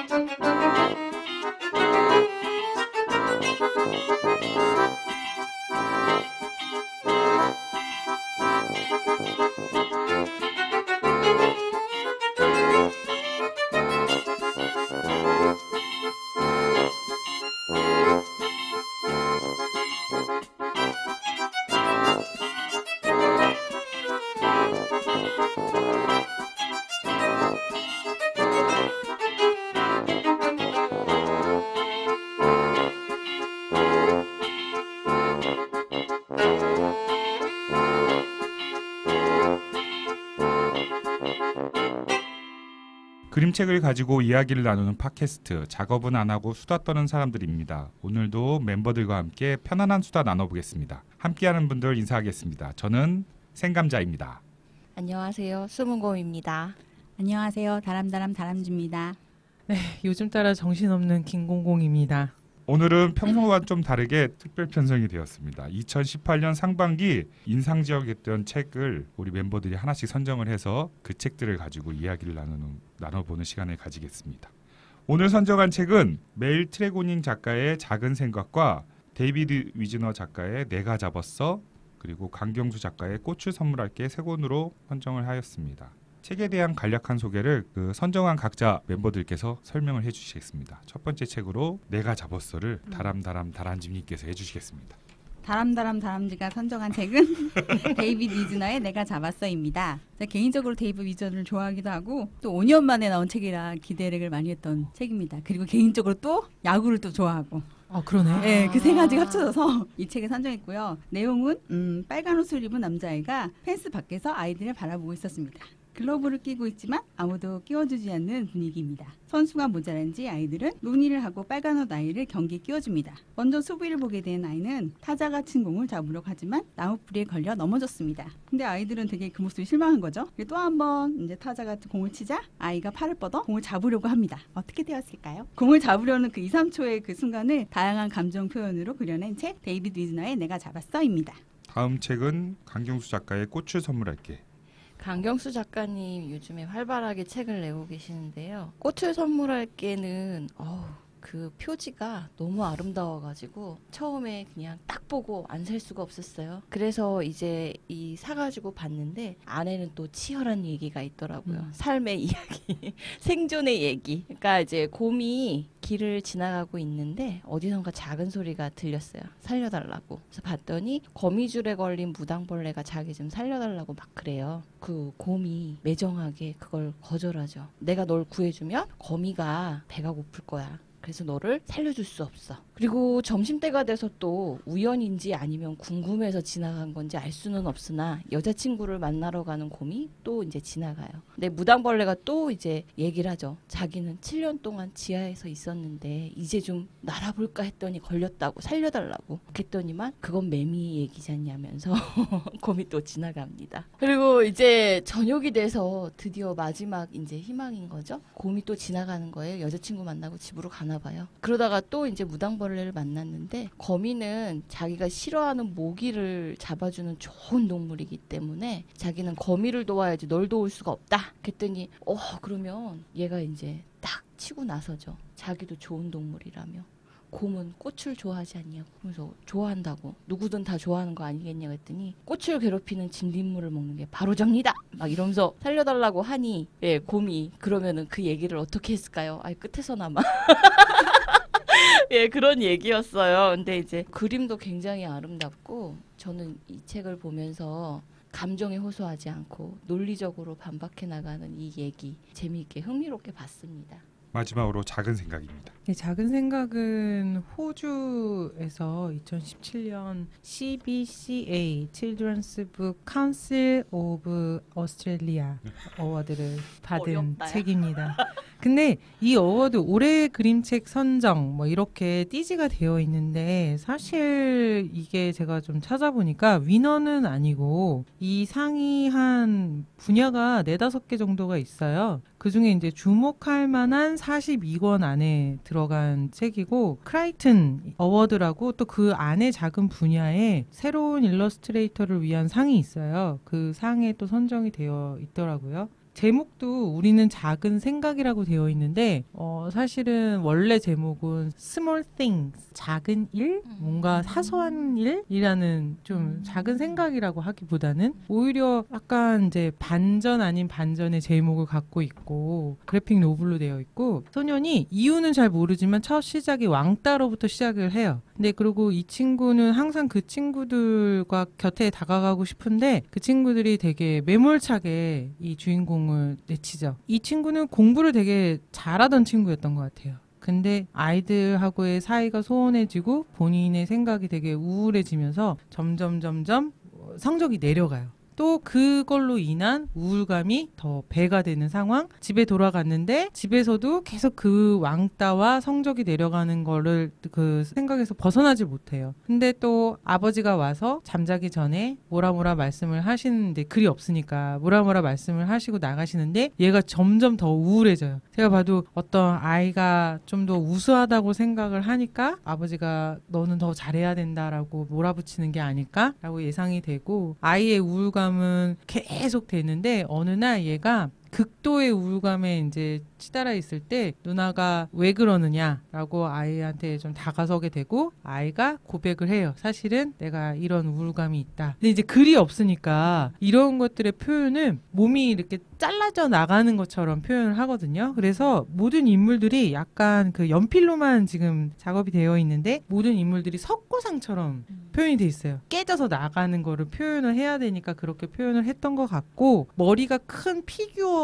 그림책을 가지고 이야기를 나누는 팟캐스트, 작업은 안 하고 수다 떠는 사람들입니다. 오늘도 멤버들과 함께 편안한 수다 나눠보겠습니다. 함께하는 분들 인사하겠습니다. 저는 생감자입니다. 안녕하세요. 수문곰입니다. 안녕하세요. 다람쥐입니다. 네, 요즘 따라 정신없는 김공공입니다. 오늘은 평소와 좀 다르게 특별 편성이 되었습니다. 2018년 상반기 인상적이었던 책을 우리 멤버들이 하나씩 선정을 해서 그 책들을 가지고 이야기를 나눠보는 시간을 가지겠습니다. 오늘 선정한 책은 메일 트레고닝 작가의 작은 생각과 데이비드 위즈너 작가의 내가 잡았어, 그리고 강경수 작가의 꽃을 선물할게 세 권으로 선정을 하였습니다. 책에 대한 간략한 소개를 그 선정한 각자 멤버들께서 설명을 해주시겠습니다. 첫 번째 책으로 내가 잡았어를 다람쥐님께서 해주시겠습니다. 다람쥐가 선정한 책은 데이비드 위즈너의 내가 잡았어입니다. 제가 개인적으로 데이비드 위즈너를 좋아하기도 하고 또 5년 만에 나온 책이라 기대를 많이 했던 책입니다. 그리고 개인적으로 또 야구를 또 좋아하고 그러네. 네, 그 세 가지가 합쳐져서 이 책을 선정했고요. 내용은 빨간 옷을 입은 남자아이가 펜스 밖에서 아이들을 바라보고 있었습니다. 글러브를 끼고 있지만 아무도 끼워주지 않는 분위기입니다. 선수가 모자란지 아이들은 논의를 하고 빨간 옷 아이를 경기에 끼워줍니다. 먼저 수비를 보게 된 아이는 타자가 친 공을 잡으려고 하지만 나무뿌리에 걸려 넘어졌습니다. 근데 아이들은 되게 그 모습이 실망한 거죠. 또 한 번 이제 타자가 공을 치자 아이가 팔을 뻗어 공을 잡으려고 합니다. 어떻게 되었을까요? 공을 잡으려는 그 2, 3초의 그 순간을 다양한 감정 표현으로 그려낸 책 데이비드 위즈너의 내가 잡았어입니다. 다음 책은 강경수 작가의 꽃을 선물할게. 강경수 작가님 요즘에 활발하게 책을 내고 계시는데요. 꽃을 선물할게는 그 표지가 너무 아름다워가지고 처음에 그냥 딱 보고 안 살 수가 없었어요. 그래서 이제 이 사가지고 봤는데 안에는 또 치열한 얘기가 있더라고요. 삶의 이야기, 생존의 얘기. 그러니까 이제 곰이 길을 지나가고 있는데 어디선가 작은 소리가 들렸어요. 살려달라고. 그래서 봤더니 거미줄에 걸린 무당벌레가 자기 좀 살려달라고 막 그래요. 그 곰이 매정하게 그걸 거절하죠. 내가 널 구해주면 거미가 배가 고플 거야. 그래서 너를 살려줄 수 없어. 그리고 점심때가 돼서 또 우연인지 아니면 궁금해서 지나간 건지 알 수는 없으나 여자친구를 만나러 가는 곰이 또 이제 지나가요. 근데 무당벌레가 또 이제 얘기를 하죠. 자기는 7년 동안 지하에서 있었는데 이제 좀 날아볼까 했더니 걸렸다고 살려달라고. 그랬더니만 그건 매미 얘기잖냐면서 곰이 또 지나갑니다. 그리고 이제 저녁이 돼서 드디어 마지막 이제 희망인 거죠. 곰이 또 지나가는 거예요. 여자친구 만나고 집으로 가나 봐요. 그러다가 또 이제 무당벌레를 만났는데 거미는 자기가 싫어하는 모기를 잡아주는 좋은 동물이기 때문에 자기는 거미를 도와야지 널 도울 수가 없다. 그랬더니 그러면 얘가 이제 딱 치고 나서죠. 자기도 좋은 동물이라며. 곰은 꽃을 좋아하지 않냐고. 그래서 좋아한다고. 누구든 다 좋아하는 거 아니겠냐 했더니 꽃을 괴롭히는 진딧물을 먹는 게 바로 정리다. 막 이러면서 살려달라고 하니 곰이 그러면은 그 얘기를 어떻게 했을까요? 끝에서나마. 그런 얘기였어요. 근데 이제 그림도 굉장히 아름답고 저는 이 책을 보면서 감정에 호소하지 않고 논리적으로 반박해 나가는 이 얘기 재미있게 흥미롭게 봤습니다. 마지막으로 작은 생각입니다. 네, 작은 생각은 호주에서 2017년 CBCA Children's Book Council of Australia 어워드를 받은 어렵다야. 책입니다. 근데 이 어워드 올해 그림책 선정 뭐 이렇게 띠지가 되어 있는데 사실 이게 제가 좀 찾아보니까 위너는 아니고 이 상이 한 분야가 4-5개 정도가 있어요. 그중에 이제 주목할 만한 42권 안에 들어간 책이고 크라이튼 어워드라고 또 그 안에 작은 분야에 새로운 일러스트레이터를 위한 상이 있어요. 그 상에 또 선정이 되어 있더라고요. 제목도 우리는 작은 생각이라고 되어 있는데 사실은 원래 제목은 Small Things, 작은 일, 뭔가 사소한 일이라는 좀 작은 생각이라고 하기보다는 오히려 약간 이제 반전 아닌 반전의 제목을 갖고 있고 그래픽 노블로 되어 있고 소년이 이유는 잘 모르지만 첫 시작이 왕따로부터 시작을 해요. 근데 그리고 이 친구는 항상 그 친구들과 곁에 다가가고 싶은데 그 친구들이 되게 매몰차게 이 주인공을 내치죠. 이 친구는 공부를 되게 잘하던 친구였던 것 같아요. 근데 아이들하고의 사이가 소원해지고 본인의 생각이 되게 우울해지면서 점점 성적이 내려가요. 또 그걸로 인한 우울감이 더 배가 되는 상황. 집에 돌아갔는데 집에서도 계속 그 왕따와 성적이 내려가는 거를 그 생각에서 벗어나지 못해요. 근데 또 아버지가 와서 잠자기 전에 뭐라 말씀을 하시는데 글이 없으니까 뭐라 말씀을 하시고 나가시는데 얘가 점점 더 우울해져요. 제가 봐도 어떤 아이가 좀 더 우수하다고 생각을 하니까 아버지가 너는 더 잘해야 된다라고 몰아붙이는 게 아닐까라고 예상이 되고 아이의 우울감은 계속 되는데 어느 날 얘가 극도의 우울감에 이제 치달아 있을 때 누나가 왜 그러느냐라고 아이한테 좀 다가서게 되고 아이가 고백을 해요. 사실은 내가 이런 우울감이 있다. 근데 이제 글이 없으니까 이런 것들의 표현을 몸이 이렇게 잘라져 나가는 것처럼 표현을 하거든요. 그래서 모든 인물들이 약간 그 연필로만 지금 작업이 되어 있는데 모든 인물들이 석고상처럼 표현이 돼 있어요. 깨져서 나가는 거를 표현을 해야 되니까 그렇게 표현을 했던 것 같고 머리가 큰 피규어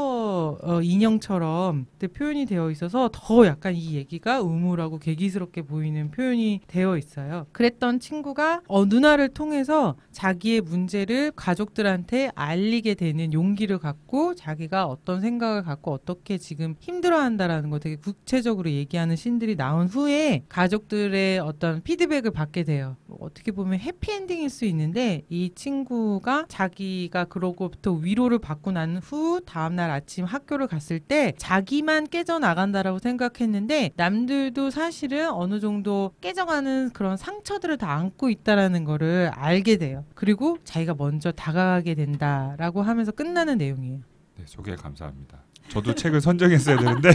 인형처럼 표현이 되어 있어서 더 약간 이 얘기가 우물하고 괴기스럽게 보이는 표현이 되어 있어요. 그랬던 친구가 누나를 통해서 자기의 문제를 가족들한테 알리게 되는 용기를 갖고 자기가 어떤 생각을 갖고 어떻게 지금 힘들어한다라는 거 되게 구체적으로 얘기하는 씬들이 나온 후에 가족들의 어떤 피드백을 받게 돼요. 어떻게 보면 해피엔딩일 수 있는데 이 친구가 자기가 그러고부터 위로를 받고 난 후 다음날 아침 학교를 갔을 때 자기만 깨져나간다라고 생각했는데 남들도 사실은 어느 정도 깨져가는 그런 상처들을 다 안고 있다라는 거를 알게 돼요. 그리고 자기가 먼저 다가가게 된다라고 하면서 끝나는 내용이에요. 네, 소개 감사합니다. 저도 책을 선정했어야 되는데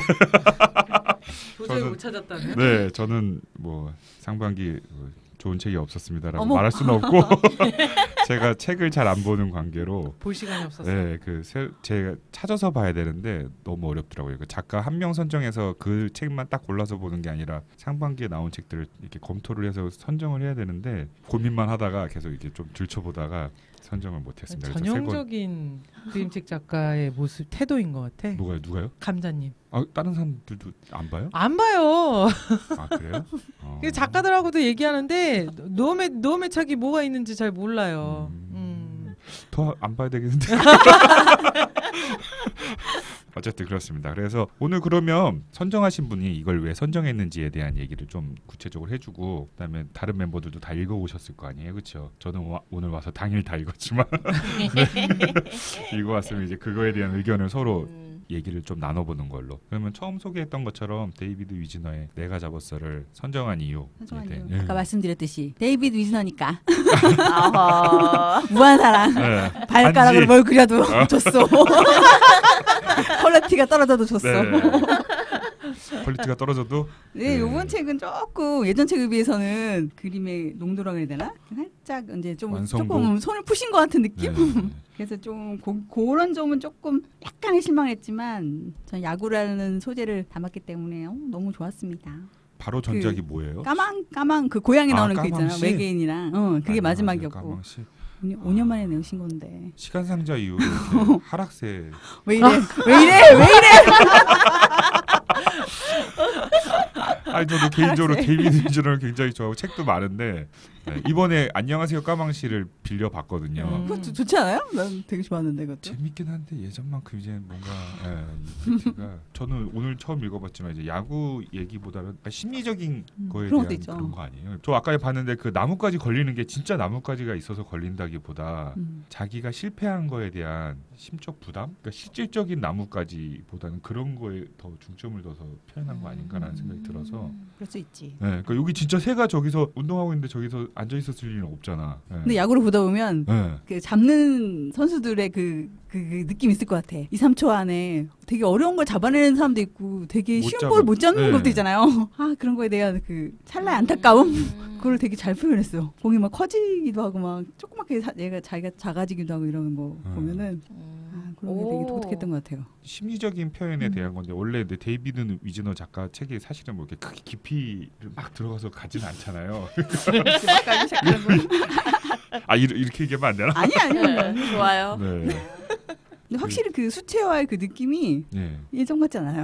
도저히 못 찾았다면? 네, 저는 뭐 상반기 좋은 책이 없었습니다라고 어머. 말할 수는 없고 제가 책을 잘 안 보는 관계로 볼 시간이 없었어요. 네, 제가 찾아서 봐야 되는데 너무 어렵더라고요. 그 작가 한 명 선정해서 그 책만 딱 골라서 보는 게 아니라 상반기에 나온 책들을 이렇게 검토를 해서 선정을 해야 되는데 고민만 하다가 계속 이렇게 좀 들춰보다가 선정을 못했습니다. 그래서 전형적인 그림책 작가의 모습 태도인 것 같아. 누가요? 감자님. 아, 다른 사람들도 안 봐요? 안 봐요. 아, 그래요? 그 작가들하고도 얘기하는데 너의 책이 뭐가 있는지 잘 몰라요. 더 안 봐야 되겠는데. 어쨌든 그렇습니다. 그래서 오늘 그러면 선정하신 분이 이걸 왜 선정했는지에 대한 얘기를 좀 구체적으로 해주고 그다음에 다른 멤버들도 다 읽어오셨을 거 아니에요, 그렇죠? 저는 오늘 와서 당일 다 읽었지만 네. 읽어왔으면 이제 그거에 대한 의견을 서로 얘기를 좀 나눠보는 걸로. 그러면 처음 소개했던 것처럼 데이비드 위즈너의 내가 잡았어를 선정한 이유. 예. 아까 말씀드렸듯이 데이비드 위즈너니까 무한사랑 발가락으로 뭘 그려도 줬어. 퀄리티가 떨어져도 줬어. 네. 퀄리티가 떨어져도 네, 이번 책은 조금 예전 책에 비해서는 그림의 농도라고 해야 되나? 살짝 이제 조금 손을 푸신 것 같은 느낌? 네. 그래서 좀 그런 점은 조금 약간의 실망했지만 전 야구라는 소재를 담았기 때문에 너무 좋았습니다. 바로 전작이 뭐예요? 까망 그 고양이 나오는 거 있잖아. 까망씨? 외계인이랑 그게 마지막이었고 까망씨. 5년 만에 내오신 건데 시간상자 이후로 이렇게 하락세. 왜 이래? 아니 저도 개인적으로 데이비드 위즈너를 굉장히 좋아하고 책도 많은데 네, 이번에 안녕하세요 까망씨를 빌려봤거든요. 그거 좋지 않아요? 난 되게 좋았는데 그것도. 재밌긴 한데 예전만큼 이제 뭔가 이가 저는 오늘 처음 읽어봤지만 이제 야구 얘기보다는 심리적인 거에 그런 것도 대한 있죠. 그런 거 아니에요. 저 아까 봤는데 그 나뭇가지 걸리는 게 진짜 나뭇가지가 있어서 걸린다기보다 자기가 실패한 거에 대한 심적 부담, 그러니까 실질적인 나뭇가지보다는 그런 거에 더 중점을 둬서 표현한 거 아닌가라는 생각이 들어서 그럴 수 있지. 네, 그러니까 여기 진짜 새가 저기서 운동하고 있는데 저기서 앉아 있었을 리는 없잖아. 네. 근데 야구를 보다 보면 네. 그 잡는 선수들의 그 느낌 있을 것 같아. 2, 3초 안에 되게 어려운 걸 잡아내는 사람도 있고 되게 못 쉬운 잡아. 볼 못 잡는 네. 것도 있잖아요. 아 그런 거에 대한 그 찰나의 안타까움 그걸 되게 잘 표현했어요. 공이 막 커지기도 하고 막 조그맣게 얘가 자기가 작아지기도 하고 이런 거 보면은 그런 게 되게 독특했던 것 같아요. 심리적인 표현에 대한 건데 원래 근데 데이비드 위즈너 작가 책이 사실은 뭐 이렇게 크게 깊이를 막 들어가서 가지는 않잖아요. 아 이렇게 얘기하면 안 되나? 아니야. 네, 좋아요. 네. 근데 확실히 그 수채화의 그 느낌이 네. 예전 같지 않아요.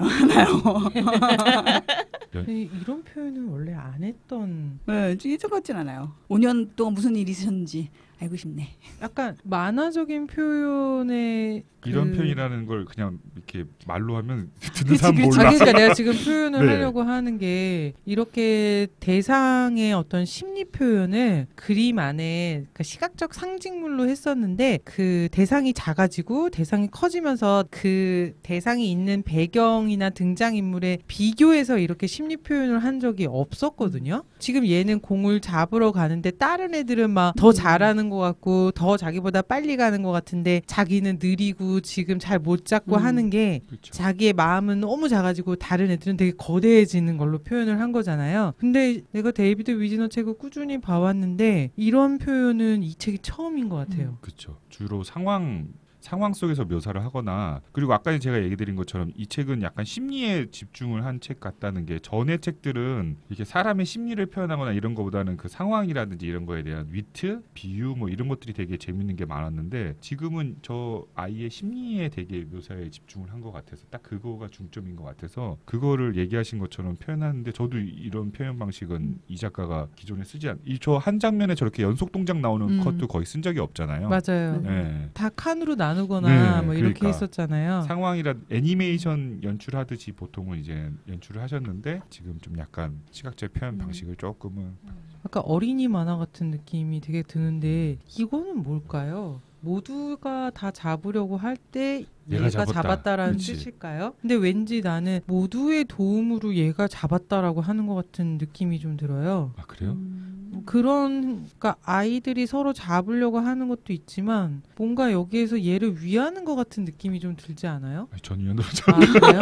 이런 표현은 원래 안 했던 네, 예전 같진 않아요. 5년 동안 무슨 일이 있었는지 알고 싶네. 약간 만화적인 표현의 이런 그- 표현이라는 걸 그냥 이렇게 말로 하면 듣는 그치, 사람 그치. 몰라. 그러니까 내가 지금 표현을 네. 하려고 하는 게 이렇게 대상의 어떤 심리 표현을 그림 안에 그러니까 시각적 상징물로 했었는데 그 대상이 작아지고 대상이 커지면서 그 대상이 있는 배경이나 등장인물에 비교해서 이렇게 심리 표현을 한 적이 없었거든요. 지금 얘는 공을 잡으러 가는데 다른 애들은 막 더 잘하는 것 같고 더 자기보다 빨리 가는 것 같은데 자기는 느리고 지금 잘 못 잡고 하는 게 그렇죠. 자기의 마음은 너무 작아지고 다른 애들은 되게 거대해지는 걸로 표현을 한 거잖아요. 근데 내가 데이비드 위즈너 책을 꾸준히 봐왔는데 이런 표현은 이 책이 처음인 것 같아요. 그렇죠. 주로 상황 속에서 묘사를 하거나 그리고 아까 제가 얘기 드린 것처럼 이 책은 약간 심리에 집중을 한 책 같다는 게 전의 책들은 이렇게 사람의 심리를 표현하거나 이런 거보다는 그 상황이라든지 이런 거에 대한 위트, 비유 뭐 이런 것들이 되게 재밌는 게 많았는데 지금은 저 아이의 심리에 되게 묘사에 집중을 한 것 같아서 딱 그거가 중점인 것 같아서 그거를 얘기하신 것처럼 표현하는데 저도 이런 표현 방식은 이 작가가 기존에 쓰지 않. 이 저 한 장면에 저렇게 연속 동작 나오는 컷도 거의 쓴 적이 없잖아요. 맞아요. 네. 다 칸으로 나누거나 네, 뭐 이렇게 그러니까. 했었잖아요. 상황이라 애니메이션 연출하듯이 보통은 이제 연출을 하셨는데 지금 좀 약간 시각적 표현 방식을 조금은 아까 어린이 만화 같은 느낌이 되게 드는데 이거는 뭘까요? 모두가 다 잡으려고 할 때 얘가 얘가 잡았다. 잡았다라는 그치. 뜻일까요? 근데 왠지 나는 모두의 도움으로 얘가 잡았다라고 하는 것 같은 느낌이 좀 들어요. 아 그래요? 그러니까 아이들이 서로 잡으려고 하는 것도 있지만 뭔가 여기에서 얘를 위하는 것 같은 느낌이 좀 들지 않아요? 아니, 전 이현으로 아 그래요?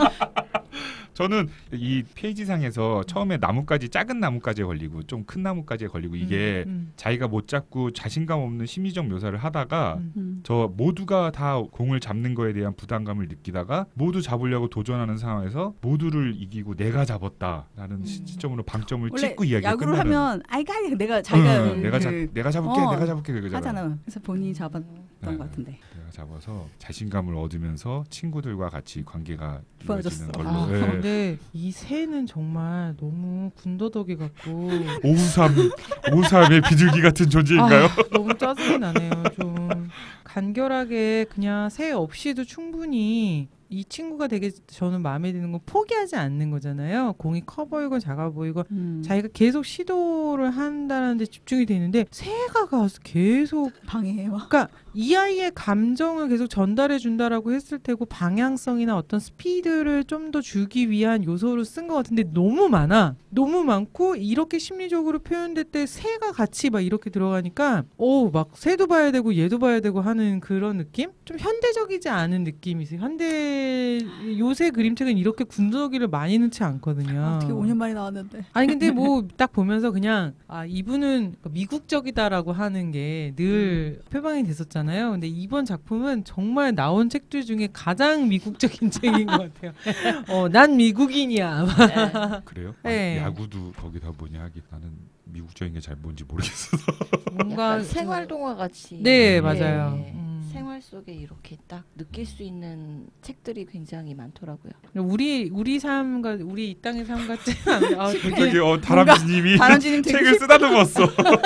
저는 이 페이지상에서 처음에 나뭇가지 작은 나뭇가지에 걸리고 좀 큰 나뭇가지에 걸리고 이게 자기가 못 잡고 자신감 없는 심리적 묘사를 하다가 저 모두가 다 공을 잡는 거에 대한 부담감을 느끼다가 모두 잡으려고 도전하는 상황에서 모두를 이기고 내가 잡았다라는 시점으로 방점을 원래 찍고 이야기가 야구를 끝나는. 하면 아이가 내가 자기가 내가 잡을게 어, 내가 잡을게 그거잖아요. 하잖아. 그래서 본인이 잡았던 네. 것 같은데. 내가 잡아서 자신감을 얻으면서 친구들과 같이 관계가 좋아졌어. 이루어지는 걸로. 아, 네. 근데 이 새는 정말 너무 군더더기 같고 오삼의 비둘기 같은 존재인가요? 아, 너무 짜증이 나네요. 좀 간결하게 그냥 새 없이도 충분히 이 친구가 되게 저는 마음에 드는 건 포기하지 않는 거잖아요. 공이 커 보이고 작아 보이고 자기가 계속 시도를 한다는 데 집중이 되는데 새가 가서 계속 방해해요. 그러니까 이 아이의 감정을 계속 전달해 준다라고 했을 테고 방향성이나 어떤 스피드를 좀 더 주기 위한 요소로 쓴 것 같은데 너무 많고 이렇게 심리적으로 표현될 때 새가 같이 막 이렇게 들어가니까 막 새도 봐야 되고 얘도 봐야 되고 하는 그런 느낌? 좀 현대적이지 않은 느낌이 있어요. 요새 그림책은 이렇게 군더더기를 많이 넣지 않거든요. 어떻게 5년 만에 나왔는데. 아니 근데 뭐 딱 보면서 그냥 이분은 미국적이다라고 하는 게 늘 표방이 됐었잖아요. 근데 이번 작품은 정말 나온 책들 중에 가장 미국적인 책인 것 같아요. 난 미국인이야. 그래요? 네. 야구도 거기다 뭐냐 하기 나는 미국적인 게 잘 뭔지 모르겠어서. 뭔가 약간 생활 동화 같이. 네, 맞아요. 생활 속에 이렇게 딱 느낄 수 있는 책들이 굉장히 많더라고요. 우리 삶과 우리 이 땅의 삶 같지 않아. 되게 되게 다람쥐님이 다람쥐님 되게 책을 쓰다듬었어.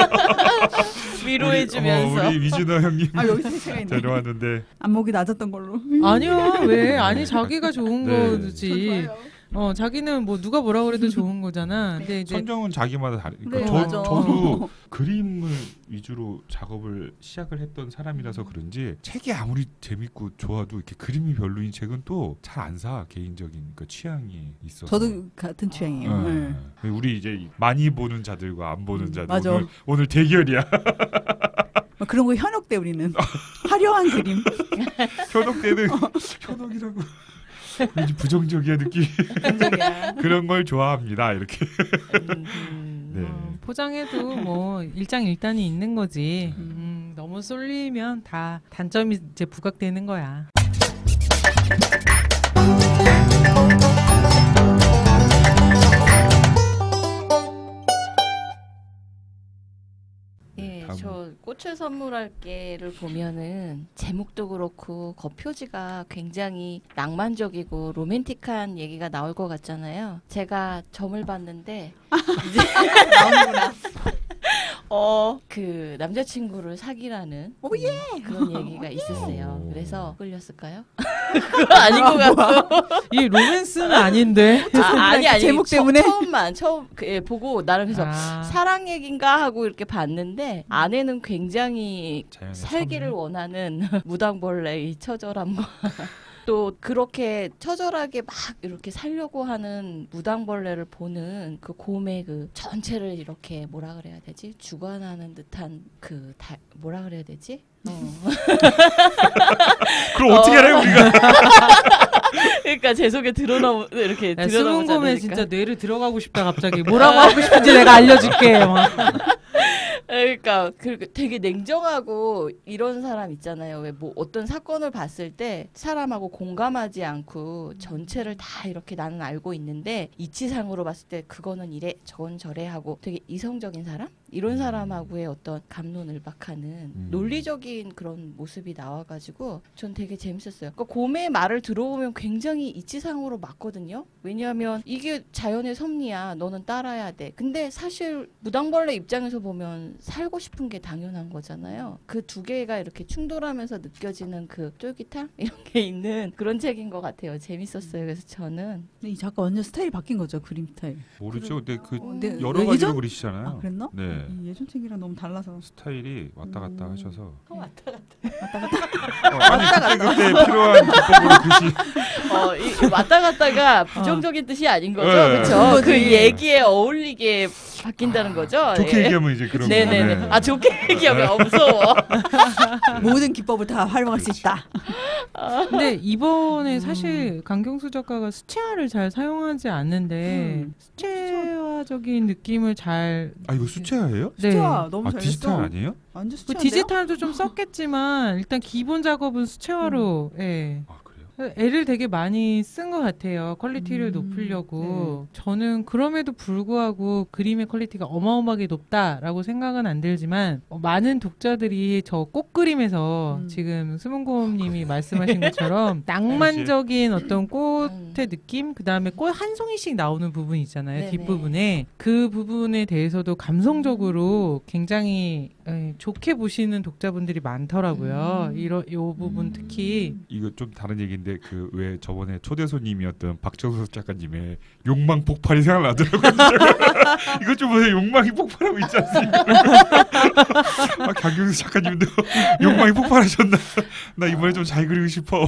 위로해주면서. 우리 위준호 형님 여기서 새가 있네. 데려왔는데 안목이 낮았던 걸로. 아니요 왜 아니 자기가 좋은 네. 거지. 자기는 뭐 누가 뭐라 그래도 좋은 거잖아. 근데 이제 선정은 자기마다 다르니까 네, 그러니까 맞아. 저도 그림을 위주로 작업을 시작을 했던 사람이라서 그런지 책이 아무리 재밌고 좋아도 이렇게 그림이 별로인 책은 또 잘 안 사. 개인적인 그 취향이 있어서. 저도 같은 취향이에요. 네. 우리 이제 많이 보는 자들과 안 보는 자들 맞아. 오늘 대결이야. 그런 거 현혹돼 우리는. 화려한 그림. 현혹 때는 현혹이라고 왠지 부정적이야 느낌. 감정이야. 그런 걸 좋아합니다. 이렇게. 네. 포장해도 뭐 일장일단이 있는 거지. 너무 쏠리면 다 단점이 이제 부각되는 거야. 예, 다음. 저 꽃을 선물할게를 보면은 제목도 그렇고 겉표지가 굉장히 낭만적이고 로맨틱한 얘기가 나올 것 같잖아요. 제가 점을 봤는데 이제 그 남자친구를 사귀라는 그런 얘기가 있었어요. 그래서 끌렸을까요? 그거 아닌 것 같고. 이 로맨스는 아닌데. 아니 제목 때문에? 처음 보고 나름 그래서 사랑 얘긴가 하고 이렇게 봤는데 아내는 굉장히 자연의 살기를 섬유? 원하는 무당벌레의 처절함과 또 그렇게 처절하게 막 이렇게 살려고 하는 무당벌레를 보는 그 곰의 그 전체를 이렇게 뭐라 그래야 되지? 주관하는 듯한 그 뭐라 그래야 되지? 그럼 어떻게 해요 우리가? 그러니까 제 속에 이렇게 숨은 드러나오지 곰에 않으니까. 진짜 뇌를 들어가고 싶다 갑자기. 뭐라고 하고 싶은지 내가 알려줄게. 막. 그러니까 되게 냉정하고 이런 사람 있잖아요. 왜 뭐 어떤 사건을 봤을 때 사람하고 공감하지 않고 전체를 다 이렇게 나는 알고 있는데 이치상으로 봤을 때 그거는 이래 저건 저래 하고 되게 이성적인 사람? 이런 사람하고의 어떤 갑론을박하는 논리적인 그런 모습이 나와가지고 전 되게 재밌었어요. 그러니까 곰의 말을 들어보면 굉장히 이치상으로 맞거든요. 왜냐하면 이게 자연의 섭리야. 너는 따라야 돼. 근데 사실 무당벌레 입장에서 보면 살고 싶은 게 당연한 거잖아요. 그 두 개가 이렇게 충돌하면서 느껴지는 그 쫄깃함? 이런 게 있는 그런 책인 것 같아요. 재밌었어요. 그래서 저는 근데 이 작가 완전 스타일이 바뀐 거죠. 그림 스타일. 모르죠. 근데 그 근데 여러 가지로 예전? 그리시잖아요. 아, 그랬나? 네. 이 예전 책이랑 너무 달라서. 스타일이 왔다 갔다 하셔서 왔다 아니 그때 필요한 기법으로 글씨 이 왔다 갔다가 부정적인 뜻이 아닌 거죠. 네. 그렇죠. 그 그거지. 얘기에 어울리게 바뀐다는 거죠. 좋게 예. 얘기하면 이제 그런 네네네. 거네. 아 좋게 얘기하면 무서워. 모든 기법을 다 활용할 수 있다. 근데 이번에 사실 강경수 작가가 수채화를 잘 사용하지 않는데 수채화적인 느낌을 잘 아 이거 수채화예요? 네. 수채화 너무 아 잘했어. 디지털 아니에요? 완전 뭐 수채화인데요? 디지털도 좀 썼겠지만 일단 기본 작업은 수채화로 예. 아 그래요? 애를 되게 많이 쓴 것 같아요. 퀄리티를 높이려고. 저는 그럼에도 불구하고 그림의 퀄리티가 어마어마하게 높다라고 생각은 안 들지만 많은 독자들이 저 꽃그림에서 지금 수문곰님이 말씀하신 것처럼 낭만적인 어떤 꽃의 느낌, 그 다음에 꽃 한 송이씩 나오는 부분 있잖아요. 네네. 뒷부분에 그 부분에 대해서도 감성적으로 굉장히 좋게 보시는 독자분들이 많더라고요. 이 부분 특히 이거 좀 다른 얘기인데 그 왜 저번에 초대 손님이었던 박정수 작가님의 욕망 폭발이 생각나더라고요. 이것 좀 보세요. 욕망이 폭발하고 있지 않습니까? 아, 강경수 작가님도 욕망이 폭발하셨나? 나 이번에 좀 잘 그리고 싶어.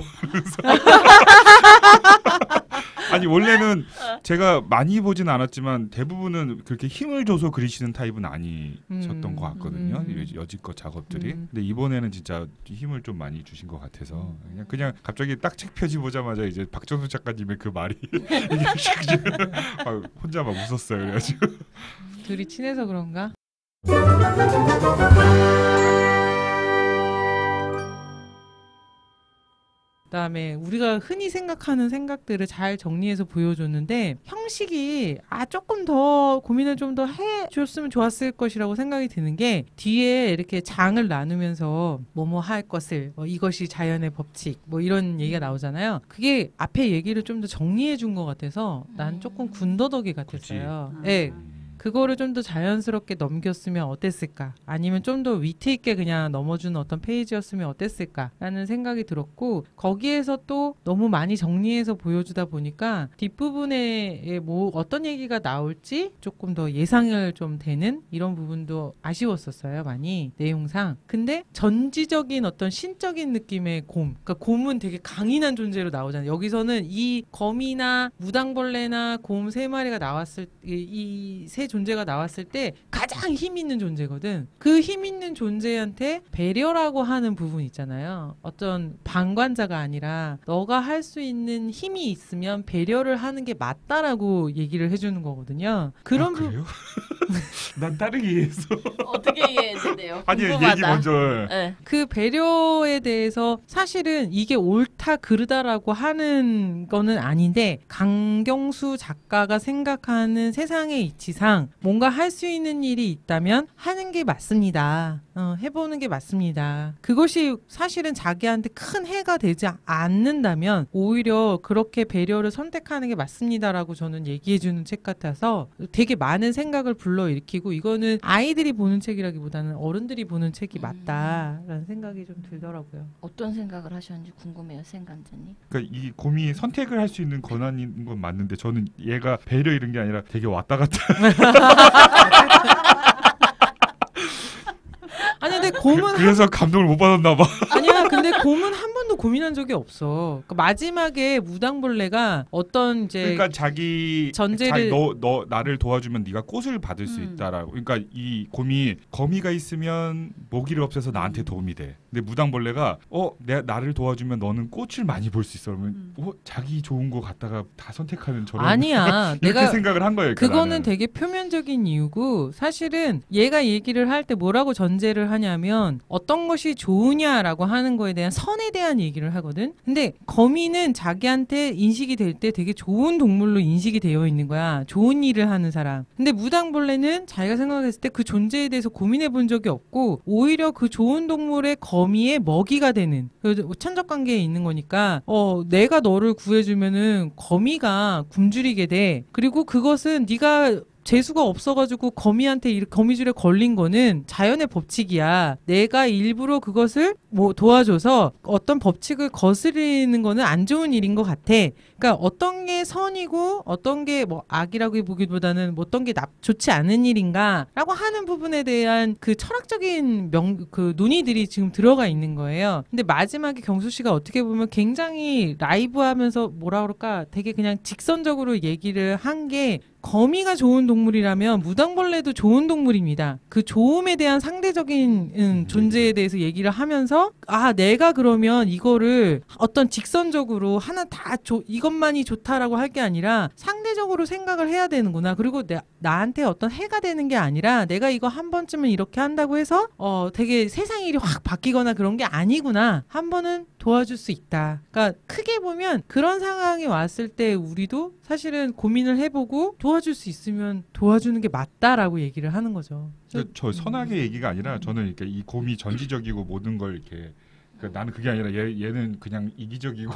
아니 원래는 제가 많이 보진 않았지만 대부분은 그렇게 힘을 줘서 그리시는 타입은 아니셨던 것 같거든요. 여지껏 작업들이. 근데 이번에는 진짜 힘을 좀 많이 주신 것 같아서 그냥 갑자기 딱 책 표지 보자마자 이제 박정수 작가님의 그 말이 혼자 막 웃었어요. 그래가지고 둘이 친해서 그런가? 그다음에 우리가 흔히 생각하는 생각들을 잘 정리해서 보여줬는데 형식이 조금 더 고민을 좀 더 해줬으면 좋았을 것이라고 생각이 드는 게 뒤에 이렇게 장을 나누면서 뭐뭐 할 것을 이것이 자연의 법칙 뭐 이런 얘기가 나오잖아요. 그게 앞에 얘기를 좀 더 정리해 준 것 같아서 난 조금 군더더기 같았어요. 네. 그거를 좀 더 자연스럽게 넘겼으면 어땠을까? 아니면 좀 더 위트 있게 그냥 넘어주는 어떤 페이지였으면 어땠을까라는 생각이 들었고 거기에서 또 너무 많이 정리해서 보여주다 보니까 뒷부분에 뭐 어떤 얘기가 나올지 조금 더 예상을 좀 되는 이런 부분도 아쉬웠었어요. 많이 내용상. 근데 전지적인 어떤 신적인 느낌의 곰. 그러니까 곰은 되게 강인한 존재로 나오잖아요. 여기서는 이 거미나 무당벌레나 곰 세 마리가 나왔을 이 세 존재가 나왔을 때 가장 힘 있는 존재거든. 그 힘 있는 존재한테 배려라고 하는 부분 있잖아요. 어떤 방관자가 아니라 너가 할 수 있는 힘이 있으면 배려를 하는 게 맞다라고 얘기를 해주는 거거든요. 그런 그래요? 난 다르게 이해했어. 어떻게 이해했는데요? 아니 궁금하다. 얘기 먼저. 네. 그 배려에 대해서 사실은 이게 옳다 그르다라고 하는 거는 아닌데 강경수 작가가 생각하는 세상의 이치상 뭔가 할 수 있는 일이 있다면 하는 게 맞습니다. 해보는 게 맞습니다. 그것이 사실은 자기한테 큰 해가 되지 않는다면 오히려 그렇게 배려를 선택하는 게 맞습니다라고 저는 얘기해주는 책 같아서 되게 많은 생각을 불러일으키고 이거는 아이들이 보는 책이라기보다는 어른들이 보는 책이 맞다라는 생각이 좀 들더라고요. 어떤 생각을 하셨는지 궁금해요, 생간자님. 그러니까 이 곰이 선택을 할 수 있는 권한인 건 맞는데 저는 얘가 배려 이런 게 아니라 되게 왔다 갔다. 아니 근데 곰은 그래서 감동을 못 받았나 봐. 아니야. 근데 곰은 한 번도 고민한 적이 없어. 그러니까 마지막에 무당벌레가 어떤 이제 그러니까 자기 전제를- 너 나를 도와주면 네가 꽃을 받을 수 있다라고. 그러니까 이 곰이 거미가 있으면 모기를 없애서 나한테 도움이 돼. 근데 무당벌레가 나를 도와주면 너는 꽃을 많이 볼 수 있어. 그러면 자기 좋은 거 갖다가 다 선택하는 저런. 아니야. 이렇게 내가 생각을 한 거예요. 그러니까 그거는 나는. 되게 표면적인 이유고 사실은 얘가 얘기를 할 때 뭐라고 전제를 하냐면 어떤 것이 좋으냐라고 하는 거에 대한 선에 대한 얘기를 하거든. 근데 거미는 자기한테 인식이 될 때 되게 좋은 동물로 인식이 되어 있는 거야. 좋은 일을 하는 사람. 근데 무당벌레는 자기가 생각했을 때 그 존재에 대해서 고민해 본 적이 없고 오히려 그 좋은 동물의 거미의 먹이가 되는 천적관계에 있는 거니까 내가 너를 구해주면은 거미가 굶주리게 돼. 그리고 그것은 네가 재수가 없어가지고 거미줄에 걸린 거는 자연의 법칙이야. 내가 일부러 그것을 뭐 도와줘서 어떤 법칙을 거스르는 거는 안 좋은 일인 것 같아. 그러니까 어떤 게 선이고 어떤 게 뭐 악이라고 보기보다는 어떤 게 좋지 않은 일인가라고 하는 부분에 대한 그 철학적인 그 논의들이 지금 들어가 있는 거예요. 근데 마지막에 경수 씨가 어떻게 보면 굉장히 라이브하면서 뭐라 그럴까 되게 그냥 직선적으로 얘기를 한 게 거미가 좋은 동물이라면 무당벌레도 좋은 동물입니다. 그 좋음에 대한 상대적인 존재에 대해서 얘기를 하면서 내가 그러면 이거를 어떤 직선적으로 하나 다 이것만이 좋다라고 할 게 아니라 상대적으로 생각을 해야 되는구나. 그리고 나한테 어떤 해가 되는 게 아니라 내가 이거 한 번쯤은 이렇게 한다고 해서 되게 세상 일이 확 바뀌거나 그런 게 아니구나. 한 번은 도와줄 수 있다. 그러니까 크게 보면 그런 상황이 왔을 때 우리도 사실은 고민을 해보고 도와줄 수 있으면 도와주는 게 맞다라고 얘기를 하는 거죠. 저 선악의 얘기가 아니라 저는 이렇게 이 곰이 전지적이고 모든 걸 이렇게 그러니까 나는 그게 아니라 얘는 그냥 이기적이고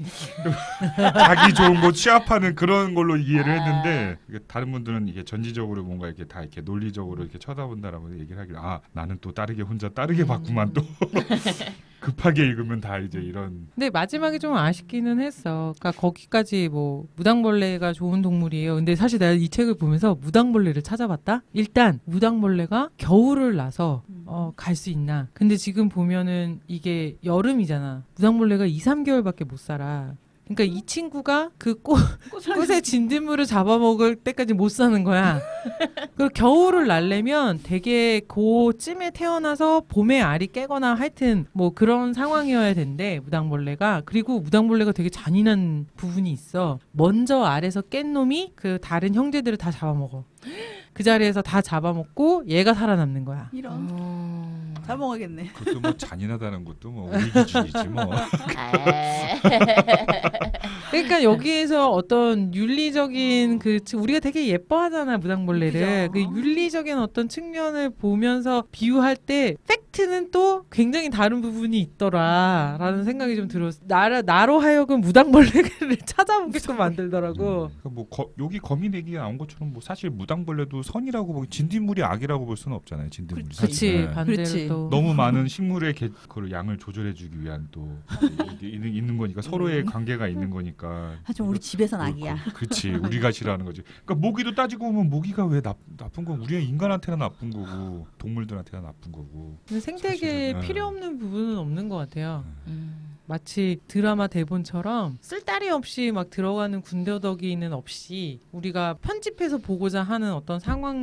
자기 좋은 거 취합하는 그런 걸로 이해를 했는데 다른 분들은 이게 전지적으로 뭔가 이렇게 다 이렇게 논리적으로 이렇게 쳐다본다라고 얘기를 하길래 나는 또 혼자 다르게 봤구만 또 급하게 읽으면 다 이제 이런. 근데 마지막에 좀 아쉽기는 했어. 그러니까 거기까지 뭐 무당벌레가 좋은 동물이에요. 근데 사실 내가 이 책을 보면서 무당벌레를 찾아봤다. 일단 무당벌레가 겨울을 나서 갈 수 있나. 근데 지금 보면은 이게 여름이잖아. 무당벌레가 2-3개월밖에 못 살아. 그러니까 이 친구가 그 꽃의 진딧물을 잡아먹을 때까지 못 사는 거야. 그리고 겨울을 날려면 되게 고쯤에 태어나서 봄에 알이 깨거나 하여튼 뭐 그런 상황이어야 된대, 무당벌레가. 그리고 무당벌레가 되게 잔인한 부분이 있어. 먼저 알에서 깬 놈이 그 다른 형제들을 다 잡아먹어. 그 자리에서 다 잡아먹고 얘가 살아남는 거야. 이런. 사 먹어야겠네. 그것도 뭐 잔인하다는 것도 뭐 우리 기준이지 뭐. 그러니까 여기에서 어떤 윤리적인 우리가 되게 예뻐하잖아 무당벌레를. 그죠. 그 윤리적인 어떤 측면을 보면서 비유할 때 팩트는 또 굉장히 다른 부분이 있더라라는 생각이 좀 들었어. 나로 하여금 무당벌레를 찾아보게끔 만들더라고. 그러니까 뭐 여기 거미 얘기가 나온 것처럼 뭐 사실 무당벌레도 선이라고 보기 진딧물이 악이라고 볼 수는 없잖아요. 진딧물이. 그치 네. 반대로 그렇지. 또 너무 많은 식물의 그 양을 조절해주기 위한 또 있는 거니까 서로의 관계가 있는 거니까. 하지만 우리 집에선 악이야. 그렇지 우리가 싫어하는 거지. 그러니까 모기도 따지고 보면 모기가 왜 나쁜 거? 우리가 인간한테는 나쁜 거고 동물들한테는 나쁜 거고. 근데 생태계에 사실은, 필요 없는 부분은 없는 것 같아요. 음. 마치 드라마 대본처럼 쓸데리 없이 막 들어가는 군더더기는 없이 우리가 편집해서 보고자 하는 어떤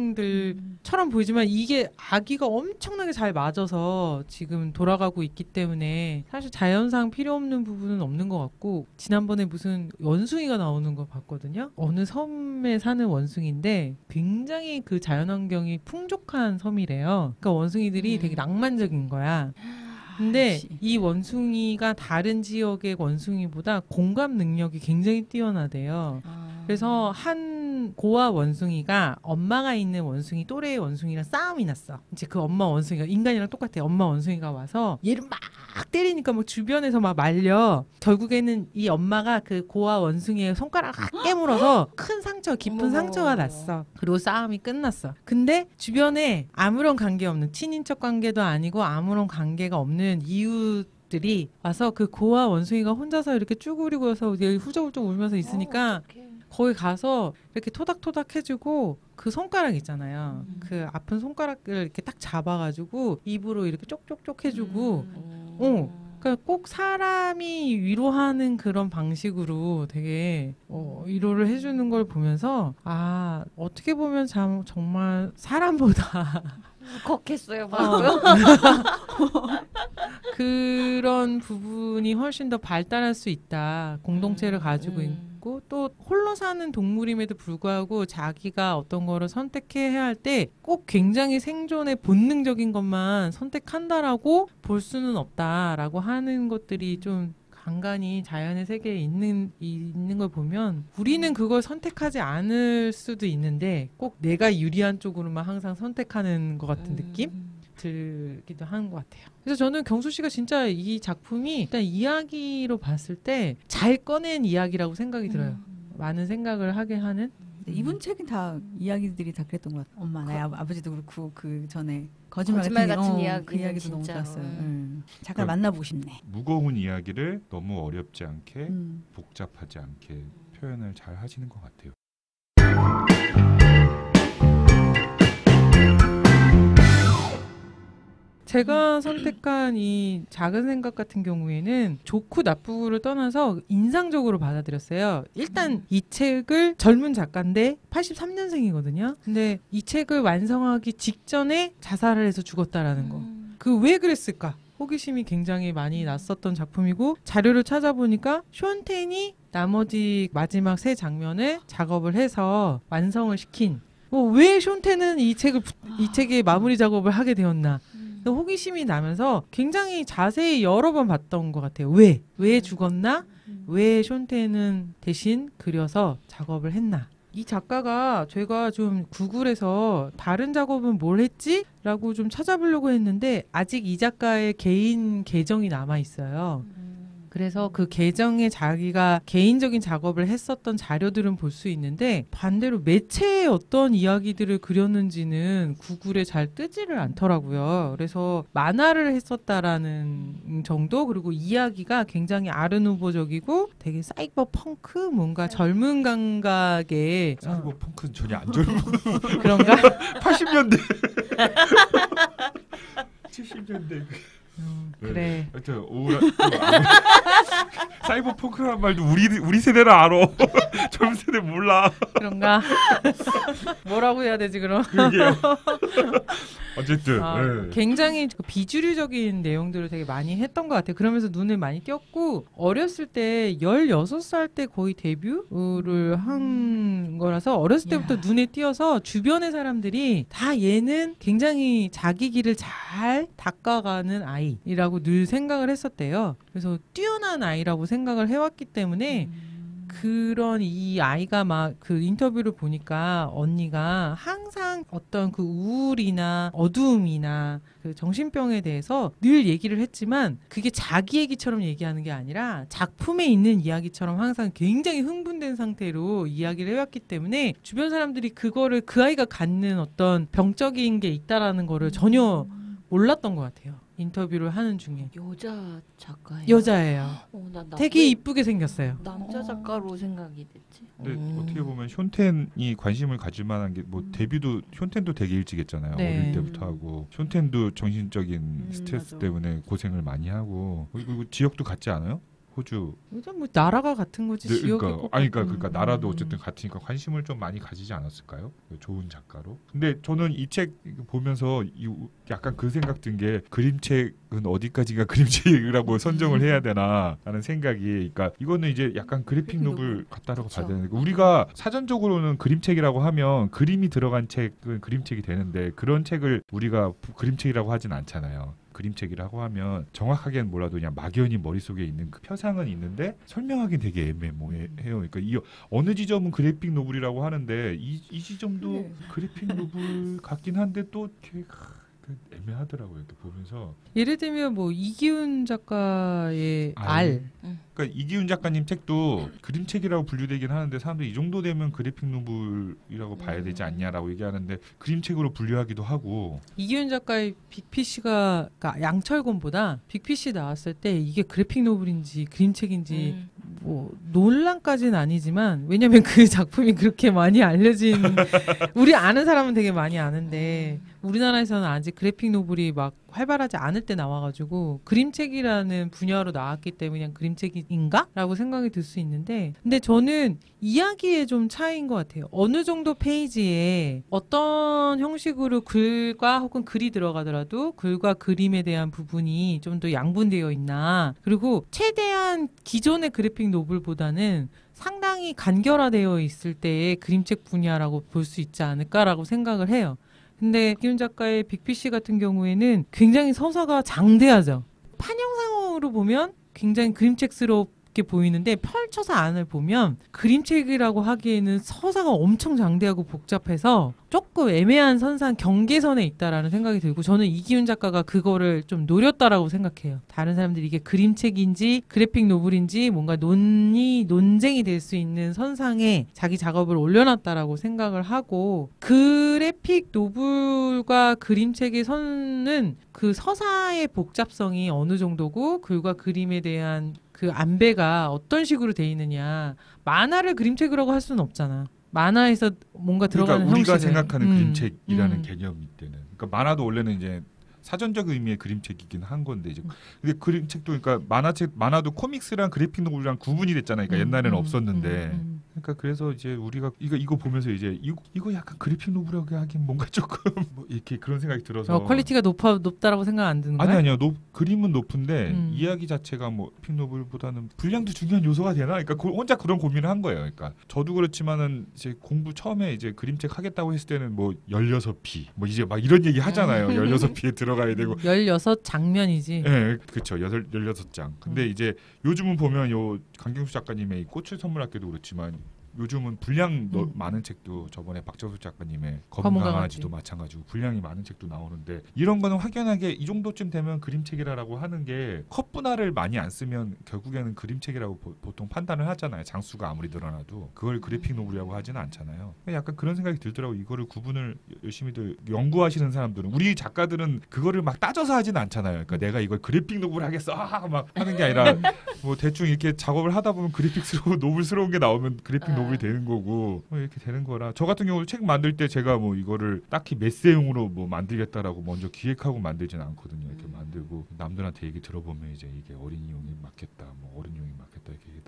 상황들처럼 보이지만 이게 아기가 엄청나게 잘 맞아서 지금 돌아가고 있기 때문에 사실 자연상 필요 없는 부분은 없는 것 같고 지난번에 무슨 원숭이가 나오는 거 봤거든요. 어느 섬에 사는 원숭이인데 굉장히 그 자연환경이 풍족한 섬이래요. 그러니까 원숭이들이 되게 낭만적인 거야. 근데 역시. 이 원숭이가 다른 지역의 원숭이보다 공감 능력이 굉장히 뛰어나대요. 그래서 한 고아 원숭이가 엄마가 있는 원숭이 또래의 원숭이랑 싸움이 났어. 이제 그 엄마 원숭이가 인간이랑 똑같아. 엄마 원숭이가 와서 얘를 막 때리니까 막 주변에서 막 말려. 결국에는 이 엄마가 그 고아 원숭이의 손가락을 확 깨물어서 큰 상처, 깊은 어머머. 상처가 났어. 그리고 싸움이 끝났어. 근데 주변에 아무런 관계 없는 친인척 관계도 아니고 아무런 관계가 없는 이웃들이 와서 그 고아 원숭이가 혼자서 이렇게 쭈그리고 와서 후적후적 울면서 있으니까 거기 가서 이렇게 토닥토닥 해주고 그 손가락 있잖아요. 그 아픈 손가락을 이렇게 딱 잡아가지고 입으로 이렇게 쪽쪽쪽 해주고 그러니까 꼭 사람이 위로하는 그런 방식으로 되게 위로를 해주는 걸 보면서 아 어떻게 보면 정말 사람보다 울컥했어요 방금. 그런 부분이 훨씬 더 발달할 수 있다. 공동체를 가지고 있고 또 홀로 사는 동물임에도 불구하고 자기가 어떤 거를 선택해야 할 때 꼭 굉장히 생존의 본능적인 것만 선택한다라고 볼 수는 없다라고 하는 것들이 좀 간간히 자연의 세계에 있는 걸 보면 우리는 그걸 선택하지 않을 수도 있는데 꼭 내가 유리한 쪽으로만 항상 선택하는 것 같은 느낌? 들기도 하는 것 같아요. 그래서 저는 경수 씨가 진짜 이 작품이 일단 이야기로 봤을 때 잘 꺼낸 이야기라고 생각이 들어요. 많은 생각을 하게 하는. 이분 책은 다 이야기들이 다 그랬던 것 같아요. 엄마, 나의 아버지도 그렇고 그 전에 거짓말 같은 이야기는 그 이야기도 너무 진짜, 좋았어요. 잠깐 그러니까 만나보고 싶네. 무거운 이야기를 너무 어렵지 않게 음. 복잡하지 않게 표현을 잘 하시는 것 같아요. 제가 선택한 이 작은 생각 같은 경우에는 좋고 나쁘고를 떠나서 인상적으로 받아들였어요. 일단 이 책을 젊은 작가인데 83년생이거든요. 근데 이 책을 완성하기 직전에 자살을 해서 죽었다라는 거. 그 왜 그랬을까? 호기심이 굉장히 많이 났었던 작품이고 자료를 찾아보니까 쇼텐이 나머지 마지막 세 장면을 작업을 해서 완성을 시킨 왜 쇼텐은 이 책의 마무리 작업을 하게 되었나 호기심이 나면서 굉장히 자세히 여러 번 봤던 것 같아요. 왜 죽었나? 왜 쇼텐은 대신 그려서 작업을 했나? 이 작가가 제가 좀 구글에서 다른 작업은 뭘 했지? 라고 좀 찾아보려고 했는데 아직 이 작가의 개인 계정이 남아있어요. 그래서 그 계정에 자기가 개인적인 작업을 했었던 자료들은 볼 수 있는데 반대로 매체에 어떤 이야기들을 그렸는지는 구글에 잘 뜨지를 않더라고요. 그래서 만화를 했었다라는 정도 그리고 이야기가 굉장히 아르누보적이고 되게 사이버 펑크 뭔가 젊은 감각의 사이버 펑크는 전혀 안 젊은 그런가? 80년대 70년대 그래. 하여튼 사이버 펑크라는 말도 우리 세대는 알아. 젊은 세대 몰라. 그런가? 뭐라고 해야 되지 그럼? 그러게요. 어쨌든 네. 굉장히 비주류적인 내용들을 되게 많이 했던 것 같아요. 그러면서 눈에 많이 띄었고 어렸을 때 16살 때 거의 데뷔를 한 거라서 어렸을 때부터 야. 눈에 띄어서 주변의 사람들이 다 얘는 굉장히 자기 길을 잘 닦아가는 아이라고 늘 생각을 했었대요. 그래서 뛰어난 아이라고 생각을 해왔기 때문에 그런 이 아이가 막 그 인터뷰를 보니까 언니가 항상 어떤 그 우울이나 어두움이나 그 정신병에 대해서 늘 얘기를 했지만 그게 자기 얘기처럼 얘기하는 게 아니라 작품에 있는 이야기처럼 항상 굉장히 흥분된 상태로 이야기를 해왔기 때문에 주변 사람들이 그거를 그 아이가 갖는 어떤 병적인 게 있다라는 거를 전혀 몰랐던 것 같아요. 인터뷰를 하는 중에. 여자 작가예요. 여자예요. 나 되게 왜 이쁘게 생겼어요. 남자 작가로 생각이 됐지. 근데 어떻게 보면 션텐이 관심을 가질 만한 게 뭐 데뷔도 션텐도 되게 일찍 했잖아요. 네. 어릴 때부터 하고 션텐도 정신적인 스트레스 맞아. 때문에 고생을 많이 하고 그리고 지역도 같지 않아요? 호주. 요즘 뭐 나라가 같은 거지 지역이 그러니까 꼭 아니 같은. 그러니까 나라도 어쨌든 같으니까 관심을 좀 많이 가지지 않았을까요? 좋은 작가로. 근데 저는 이 책 보면서 약간 그 생각 든 게 그림책은 어디까지가 그림책이라고 선정을 해야 되나라는 생각이. 그러니까 이거는 이제 약간 그래픽 노블 같다라고 봐야 되는데 우리가 사전적으로는 그림책이라고 하면 그림이 들어간 책은 그림책이 되는데 그런 책을 우리가 그림책이라고 하진 않잖아요. 그림책이라고 하면 정확하게는 몰라도 그냥 막연히 머릿속에 있는 그 표상은 있는데 설명하기 되게 애매모호해요. 그러니까 이 어느 지점은 그래픽 노블이라고 하는데 이 지점도 그래. 그래픽 노블 같긴 한데 또 이렇게 애매하더라고요. 이렇게 보면서. 예를 들면 뭐 이기훈 작가의 알. 알. 그러니까 이기훈 작가님 책도 그림책이라고 분류되긴 하는데 사람들이 이 정도 되면 그래픽 노블이라고 봐야 되지 않냐라고 얘기하는데 그림책으로 분류하기도 하고. 이기훈 작가의 빅피쉬가 그러니까 양철곤보다 빅피쉬 나왔을 때 이게 그래픽 노블인지 그림책인지 뭐 논란까지는 아니지만 왜냐면 그 작품이 그렇게 많이 알려진 우리 아는 사람은 되게 많이 아는데 우리나라에서는 아직 그래픽 노블이 막 활발하지 않을 때 나와가지고 그림책이라는 분야로 나왔기 때문에 그냥 그림책인가? 라고 생각이 들 수 있는데 근데 저는 이야기의 좀 차이인 것 같아요. 어느 정도 페이지에 어떤 형식으로 글과 혹은 글이 들어가더라도 글과 그림에 대한 부분이 좀 더 양분되어 있나 그리고 최대한 기존의 그래픽 노블보다는 상당히 간결화되어 있을 때의 그림책 분야라고 볼 수 있지 않을까라고 생각을 해요. 근데 기훈 작가의 빅피쉬 같은 경우에는 굉장히 서사가 장대하죠. 판형상으로 보면 굉장히 그림책스럽게 보이는데 펼쳐서 안을 보면 그림책이라고 하기에는 서사가 엄청 장대하고 복잡해서 조금 애매한 선상 경계선에 있다라는 생각이 들고 저는 이기훈 작가가 그거를 좀 노렸다라고 생각해요. 다른 사람들이 이게 그림책인지 그래픽 노블인지 뭔가 논쟁이 될 수 있는 선상에 자기 작업을 올려놨다라고 생각을 하고 그래픽 노블과 그림책의 선은 그 서사의 복잡성이 어느 정도고 글과 그림에 대한 그 안배가 어떤 식으로 돼 있느냐. 만화를 그림책이라고 할 수는 없잖아. 만화에서 뭔가 들어가는 그러니까 우리가 형식을. 생각하는 그림책이라는 개념이 때는. 그러니까 만화도 원래는 이제 사전적 의미의 그림책이긴 한 건데 이제 근데 그림책도 그러니까 만화도 코믹스랑 그래픽 노블이랑 구분이 됐잖아요. 그러니까 옛날에는 없었는데. 그러니까 그래서 이제 우리가 이거 보면서 이제 이거 약간 그래픽 노블이라고 하긴 뭔가 조금 뭐 이렇게 그런 생각이 들어서 퀄리티가 높다라고 생각 안 드는 거야? 아니요 그림은 높은데 이야기 자체가 뭐 그래픽 노블보다는 분량도 중요한 요소가 되나? 그러니까 혼자 그런 고민을 한 거예요. 그러니까 저도 그렇지만은 이제 공부 처음에 이제 그림책 하겠다고 했을 때는 뭐 16피 뭐 이제 막 이런 얘기 하잖아요. 16피에 들어가야 되고 16장면이지. 네, 그렇죠. 16장. 근데 이제 요즘은 보면 요 강경수 작가님의 꽃을 선물할게도 그렇지만 요즘은 분량 많은 책도 저번에 박정수 작가님의 검은 강아지도 마찬가지고 분량이 많은 책도 나오는데 이런 거는 확연하게 이 정도쯤 되면 그림책이라고 하는 게 컷 분할을 많이 안 쓰면 결국에는 그림책이라고 보통 판단을 하잖아요. 장수가 아무리 늘어나도 그걸 그래픽 노블이라고 하지는 않잖아요. 약간 그런 생각이 들더라고요. 이거를 구분을 열심히들 연구하시는 사람들은 우리 작가들은 그거를 막 따져서 하지는 않잖아요. 그러니까 내가 이걸 그래픽 노블 하겠어 막 하는 게 아니라 뭐 대충 이렇게 작업을 하다 보면 그래픽스러운 노블스러운 게 나오면 그래픽 노블이 되는 거고 뭐 이렇게 되는 거라. 저 같은 경우는 책 만들 때 제가 뭐 이거를 딱히 메세용으로 뭐 만들겠다라고 먼저 기획하고 만들지는 않거든요. 이렇게 만들고 남들한테 얘기 들어보면 이제 이게 어린이용이 맞겠다, 뭐 어른용이 맞겠다 이렇게 얘기 나오는 거죠.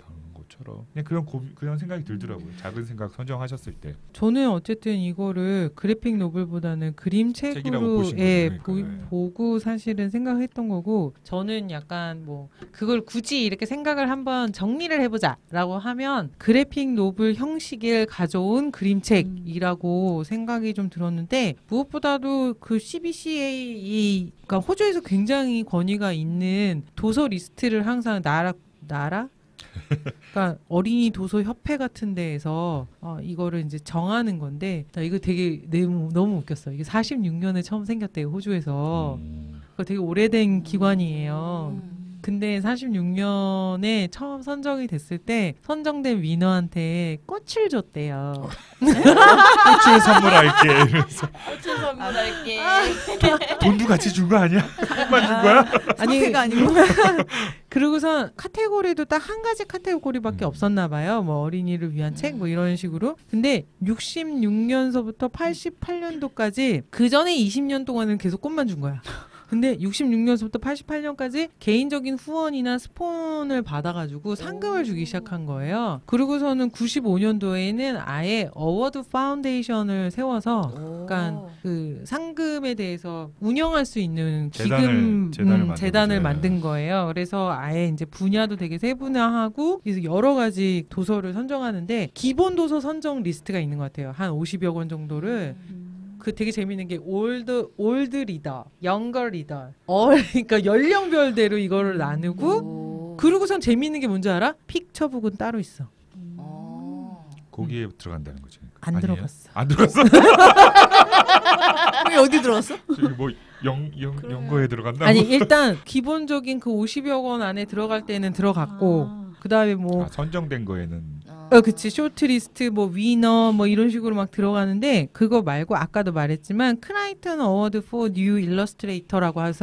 것처럼 그냥 그런 생각이 들더라고요. 작은 생각 선정하셨을 때. 저는 어쨌든 이거를 그래픽 노블보다는 책이라고 그림책으로 보신 예, 거죠, 그러니까. 보고 사실은 생각했던 거고, 저는 약간 뭐 그걸 굳이 이렇게 생각을 한번 정리를 해보자라고 하면 그래픽 노블 형식을 가져온 그림책이라고 생각이 좀 들었는데, 무엇보다도 그 CBCA 그러니까 호주에서 굉장히 권위가 있는 도서 리스트를 항상 나라? 그러니까 어린이 도서 협회 같은 데에서 이거를 이제 정하는 건데, 나 이거 되게 너무 웃겼어. 이게 46년에 처음 생겼대요, 호주에서. 그거 되게 오래된 기관이에요. 근데 46년에 처음 선정이 됐을 때 선정된 위너한테 꽃을 줬대요. 꽃을 선물할게 이러면서. 꽃을 선물할게. 돈도 같이 준 거 아니야? 꽃만 준 거야? 상태가 아니고. 그리고선 카테고리도 딱 한 가지 카테고리밖에 없었나 봐요. 뭐 어린이를 위한 책 뭐 이런 식으로. 근데 66년서부터 88년도까지 그 전에 20년 동안은 계속 꽃만 준 거야. 근데 66년서부터 88년까지 개인적인 후원이나 스폰을 받아가지고 상금을 주기 시작한 거예요. 그리고서는 95년도에는 아예 어워드 파운데이션을 세워서 그러니까 그 상금에 대해서 운영할 수 있는 재단을 만든 거예요. 그래서 아예 이제 분야도 되게 세분화하고, 그래서 여러 가지 도서를 선정하는데 기본 도서 선정 리스트가 있는 것 같아요. 한 50여 권 정도를. 그 되게 재밌는 게 올드 리더, 영거 리더, 그러니까 연령별대로 이거를 나누고, 그러고선 재밌는 게 뭔지 알아? 픽처북은 따로 있어. 거기에 들어간다는 거지. 안 아니에요? 들어갔어. 안 들어갔어? 그게 어디 들어왔어? 저기 뭐 연거에 들어간다. 아니 일단 기본적인 그 50여 권 안에 들어갈 때는 들어갔고, 그다음에 뭐 선정된 거에는 그치, 쇼트리스트, 뭐 위너, 뭐 이런 식으로 막 들어가는데, 그거 말고 아까도 말했지만 크라이튼 어워드 포 뉴 일러스트레이터라고 해서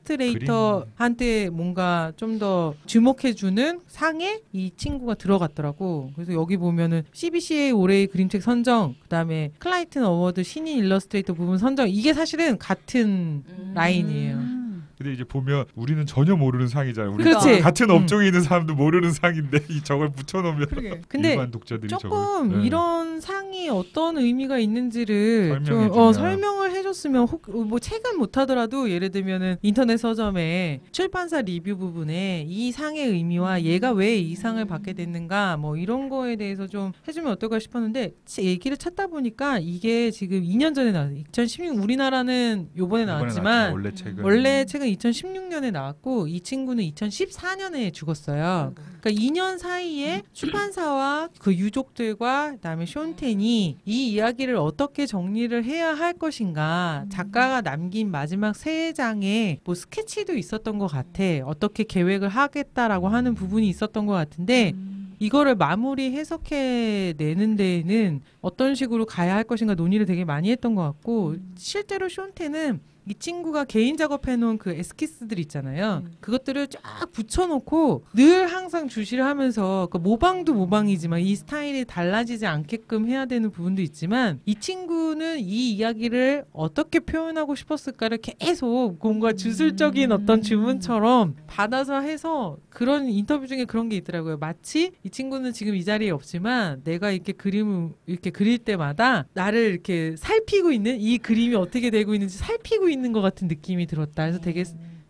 일러스트레이터한테 뭔가 좀 더 주목해주는 상에 이 친구가 들어갔더라고. 그래서 여기 보면은 CBCA 올해의 그림책 선정, 그다음에 클라이튼 어워드 신인 일러스트레이터 부분 선정, 이게 사실은 같은 라인이에요. 근데 이제 보면 우리는 전혀 모르는 상이잖아요. 우리 그렇지. 같은 업종에 있는 사람도 모르는 상인데 이 저걸 붙여놓으면 근데 일반 독자들이 조금 저걸, 이런 상이 어떤 의미가 있는지를 좀 설명해주면. 설명을 해줬으면, 뭐 책은 못하더라도 예를 들면은 인터넷 서점에 출판사 리뷰 부분에 이 상의 의미와 얘가 왜 이 상을 받게 됐는가 뭐 이런 거에 대해서 좀 해주면 어떨까 싶었는데, 얘기를 찾다 보니까 이게 지금 2년 전에 나왔어요. 2016 우리나라는 요번에 나왔지만 원래 책은 2016년에 나왔고, 이 친구는 2014년에 죽었어요. 그러니까 2년 사이에 출판사와 그 유족들과 그다음에 숀텐이 이 이야기를 어떻게 정리를 해야 할 것인가, 작가가 남긴 마지막 3장에 뭐 스케치도 있었던 것 같아. 어떻게 계획을 하겠다라고 하는 부분이 있었던 것 같은데, 이거를 마무리 해석해 내는 데에는 어떤 식으로 가야 할 것인가 논의를 되게 많이 했던 것 같고, 실제로 숀텐은 이 친구가 개인 작업해놓은 그 에스키스들 있잖아요. 그것들을 쫙 붙여놓고 늘 항상 주시를 하면서, 그 모방도 모방이지만 이 스타일이 달라지지 않게끔 해야 되는 부분도 있지만, 이 친구는 이 이야기를 어떻게 표현하고 싶었을까를 계속 뭔가 주술적인 어떤 주문처럼 받아서 해서, 그런 인터뷰 중에 그런 게 있더라고요. 마치 이 친구는 지금 이 자리에 없지만 내가 이렇게 그림을 이렇게 그릴 때마다 나를 이렇게 살피고 있는, 이 그림이 어떻게 되고 있는지 살피고 있는 것 같은 느낌이 들었다. 그래서 되게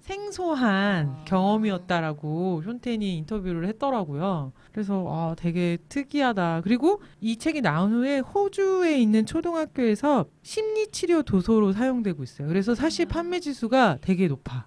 생소한 경험이었다라고 숀텐이 인터뷰를 했더라고요. 그래서 되게 특이하다. 그리고 이 책이 나온 후에 호주에 있는 초등학교에서 심리치료 도서로 사용되고 있어요. 그래서 사실 판매 지수가 되게 높아.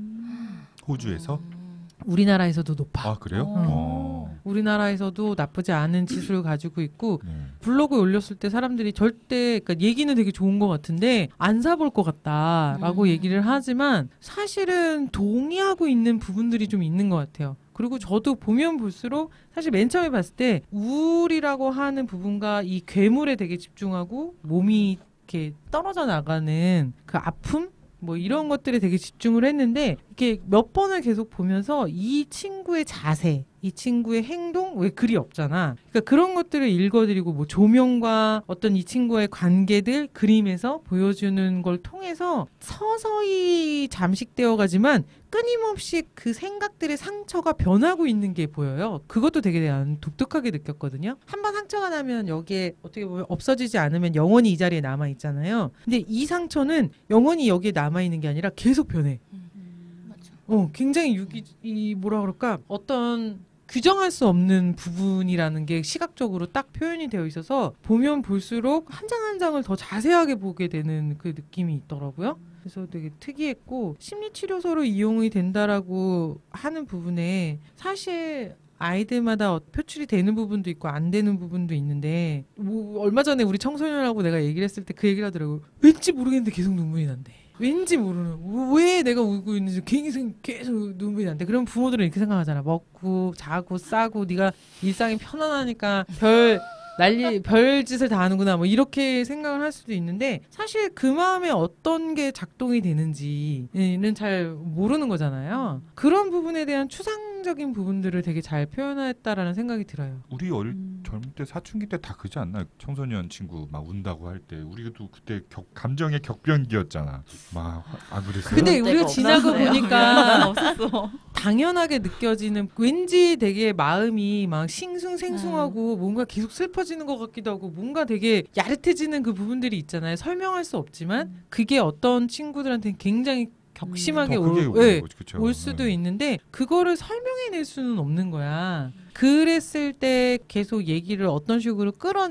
호주에서? 우리나라에서도 높아. 아 그래요? 우리나라에서도 나쁘지 않은 지수를 가지고 있고, 블로그에 올렸을 때 사람들이 절대, 그러니까 얘기는 되게 좋은 것 같은데 안 사볼 것 같다라고 얘기를 하지만, 사실은 동의하고 있는 부분들이 좀 있는 것 같아요. 그리고 저도 보면 볼수록 사실 맨 처음에 봤을 때 우울이라고 하는 부분과 이 괴물에 되게 집중하고, 몸이 이렇게 떨어져 나가는 그 아픔? 뭐 이런 것들에 되게 집중을 했는데, 이렇게 몇 번을 계속 보면서 이 친구의 자세, 이 친구의 행동 왜 글이 없잖아. 그러니까 그런 것들을 읽어드리고 뭐 조명과 어떤 이 친구의 관계들 그림에서 보여주는 걸 통해서 서서히 잠식되어 가지만 끊임없이 그 생각들의 상처가 변하고 있는 게 보여요. 그것도 되게 난 독특하게 느꼈거든요. 한번 상처가 나면 여기에 어떻게 보면 없어지지 않으면 영원히 이 자리에 남아 있잖아요. 근데 이 상처는 영원히 여기에 남아 있는 게 아니라 계속 변해. 맞죠. 굉장히 이 뭐라 그럴까 어떤 규정할 수 없는 부분이라는 게 시각적으로 딱 표현이 되어 있어서 보면 볼수록 한 장 한 장을 더 자세하게 보게 되는 그 느낌이 있더라고요. 그래서 되게 특이했고 심리치료소로 이용이 된다라고 하는 부분에 사실 아이들마다 표출이 되는 부분도 있고 안 되는 부분도 있는데 뭐 얼마 전에 우리 청소년하고 내가 얘기를 했을 때 그 얘기를 하더라고요. 왠지 모르겠는데 계속 눈물이 난대. 왠지 모르는 왜 내가 울고 있는지 계속 눈물이 난대. 그럼 부모들은 이렇게 생각하잖아. 먹고 자고 싸고 네가 일상이 편안하니까 별짓을 다 하는구나 뭐 이렇게 생각을 할 수도 있는데 사실 그 마음에 어떤 게 작동이 되는지는 잘 모르는 거잖아요. 그런 부분에 대한 추상적인 부분들을 되게 잘 표현했다라는 생각이 들어요. 우리 젊을 때 사춘기 때 다 그지 않나? 청소년 친구 막 운다고 할 때 우리도 그때 감정의 격변기였잖아. 막 안 그랬어요? 근데 우리가 지나고 보니까 없었어. 당연하게 느껴지는 왠지 되게 마음이 막 싱숭생숭하고 뭔가 계속 슬퍼지는 것 같기도 하고 뭔가 되게 야릇해지는 그 부분들이 있잖아요. 설명할 수 없지만 그게 어떤 친구들한테는 굉장히 격심하게 올 수도 있는데 그거를 설명해낼 수는 없는 거야. 그랬을 때 계속 얘기를 어떤 식으로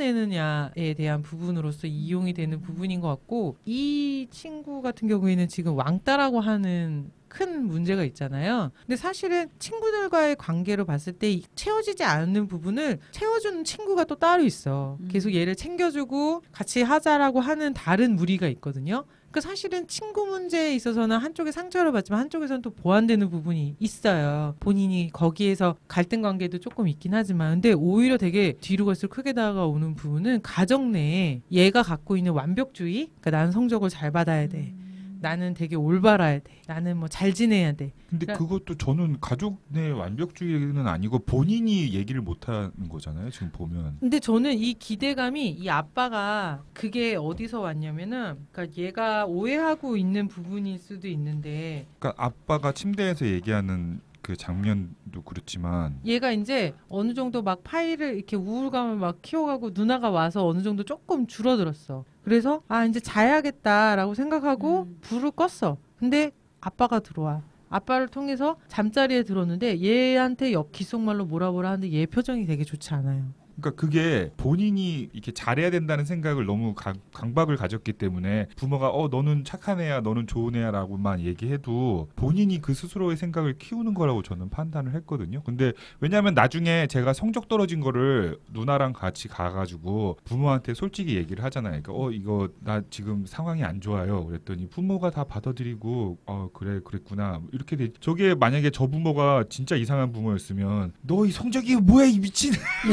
끌어내느냐에 대한 부분으로서 이용이 되는 부분인 것 같고 이 친구 같은 경우에는 지금 왕따라고 하는 큰 문제가 있잖아요. 근데 사실은 친구들과의 관계로 봤을 때 채워지지 않는 부분을 채워주는 친구가 또 따로 있어. 계속 얘를 챙겨주고 같이 하자라고 하는 다른 무리가 있거든요. 그 사실은 친구 문제에 있어서는 한쪽에 상처를 받지만 한쪽에서는 또 보완되는 부분이 있어요. 본인이 거기에서 갈등 관계도 조금 있긴 하지만 근데 오히려 되게 뒤로 갈수록 크게 다가오는 부분은 가정 내에 얘가 갖고 있는 완벽주의, 그러니까 나는 성적을 잘 받아야 돼. 나는 되게 올바라야 돼. 나는 뭐 잘 지내야 돼. 근데 그것도 저는 가족 내 완벽주의는 아니고 본인이 얘기를 못하는 거잖아요. 지금 보면. 근데 저는 이 기대감이 이 아빠가 그게 어디서 왔냐면은 그러니까 얘가 오해하고 있는 부분일 수도 있는데 그러니까 아빠가 침대에서 얘기하는 그 장면도 그렇지만 얘가 이제 어느 정도 막 파일을 이렇게 우울감을 막 키워가고 누나가 와서 어느 정도 조금 줄어들었어. 그래서 이제 자야겠다라고 생각하고 불을 껐어. 근데 아빠가 들어와. 아빠를 통해서 잠자리에 들었는데 얘한테 귓속말로 뭐라 하는데 얘 표정이 되게 좋지 않아요. 그러니까 그게 본인이 이렇게 잘해야 된다는 생각을 너무 강박을 가졌기 때문에 부모가 너는 착한 애야, 너는 좋은 애야라고만 얘기해도 본인이 그 스스로의 생각을 키우는 거라고 저는 판단을 했거든요. 근데 왜냐하면 나중에 제가 성적 떨어진 거를 누나랑 같이 가가지고 부모한테 솔직히 얘기를 하잖아요. 그러니까 이거 나 지금 상황이 안 좋아요. 그랬더니 부모가 다 받아들이고 그래 그랬구나 이렇게 돼. 저게 만약에 저 부모가 진짜 이상한 부모였으면 너 이 성적이 뭐야 이 미친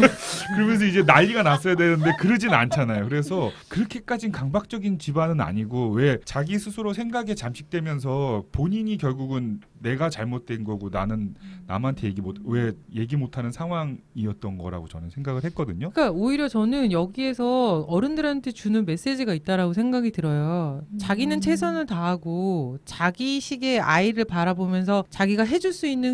그러면서 이제 난리가 났어야 되는데 그러진 않잖아요. 그래서 그렇게까진 강박적인 집안은 아니고 왜 자기 스스로 생각에 잠식되면서 본인이 결국은 내가 잘못된 거고 나는 남한테 얘기 못하는 상황이었던 거라고 저는 생각을 했거든요. 그러니까 오히려 저는 여기에서 어른들한테 주는 메시지가 있다라고 생각이 들어요. 자기는 최선을 다하고 자기식의 아이를 바라보면서 자기가 해줄 수 있는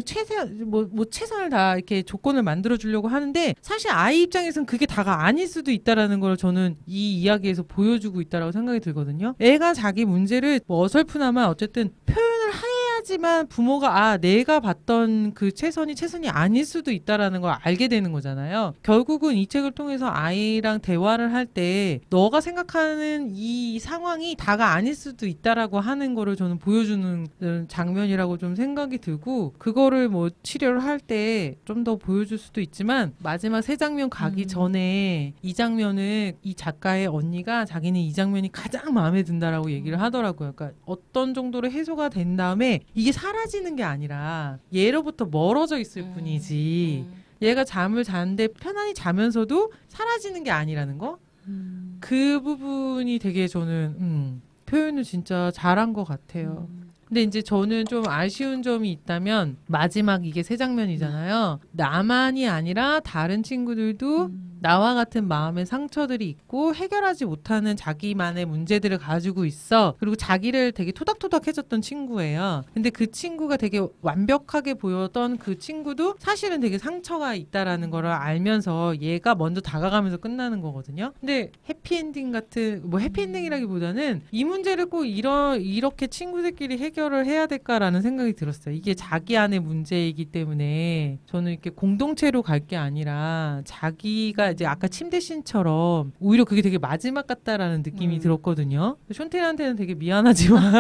최선을 다 이렇게 조건을 만들어 주려고 하는데 사실 아이 입장에서는 그게 다가 아닐 수도 있다라는 걸 저는 이 이야기에서 보여주고 있다라고 생각이 들거든요. 애가 자기 문제를 어설프나마 어쨌든 표현을 해야지만 부모가 내가 봤던 그 최선이 아닐 수도 있다라는 걸 알게 되는 거잖아요. 결국은 이 책을 통해서 아이랑 대화를 할 때 너가 생각하는 이 상황이 다가 아닐 수도 있다라고 하는 거를 저는 보여주는 장면이라고 좀 생각이 들고 그거를 뭐 치료를 할 때 좀 더 보여줄 수도 있지만 마지막 세 장면 가기 전에 이 장면을 이 작가의 언니가 자기는 이 장면이 가장 마음에 든다라고 얘기를 하더라고요. 그러니까 어떤 정도로 해소가 된 다음에 이게 사라지는 게 아니라 얘로부터 멀어져 있을 뿐이지 얘가 잠을 자는데 편안히 자면서도 사라지는 게 아니라는 거? 그 부분이 되게 저는 표현을 진짜 잘한 것 같아요. 근데 이제 저는 좀 아쉬운 점이 있다면 마지막 이게 세 장면이잖아요. 나만이 아니라 다른 친구들도 나와 같은 마음의 상처들이 있고 해결하지 못하는 자기만의 문제들을 가지고 있어. 그리고 자기를 되게 토닥토닥 해줬던 친구예요. 근데 그 친구가 되게 완벽하게 보였던 그 친구도 사실은 되게 상처가 있다라는 거를 알면서 얘가 먼저 다가가면서 끝나는 거거든요. 근데 해피엔딩 같은 뭐 해피엔딩이라기보다는 이 문제를 꼭 이렇게 친구들끼리 해결을 해야 될까라는 생각이 들었어요. 이게 자기 안의 문제이기 때문에 저는 이렇게 공동체로 갈 게 아니라 자기가 이제 아까 침대 씬처럼 오히려 그게 되게 마지막 같다라는 느낌이 들었거든요. 션테한테는 되게 미안하지만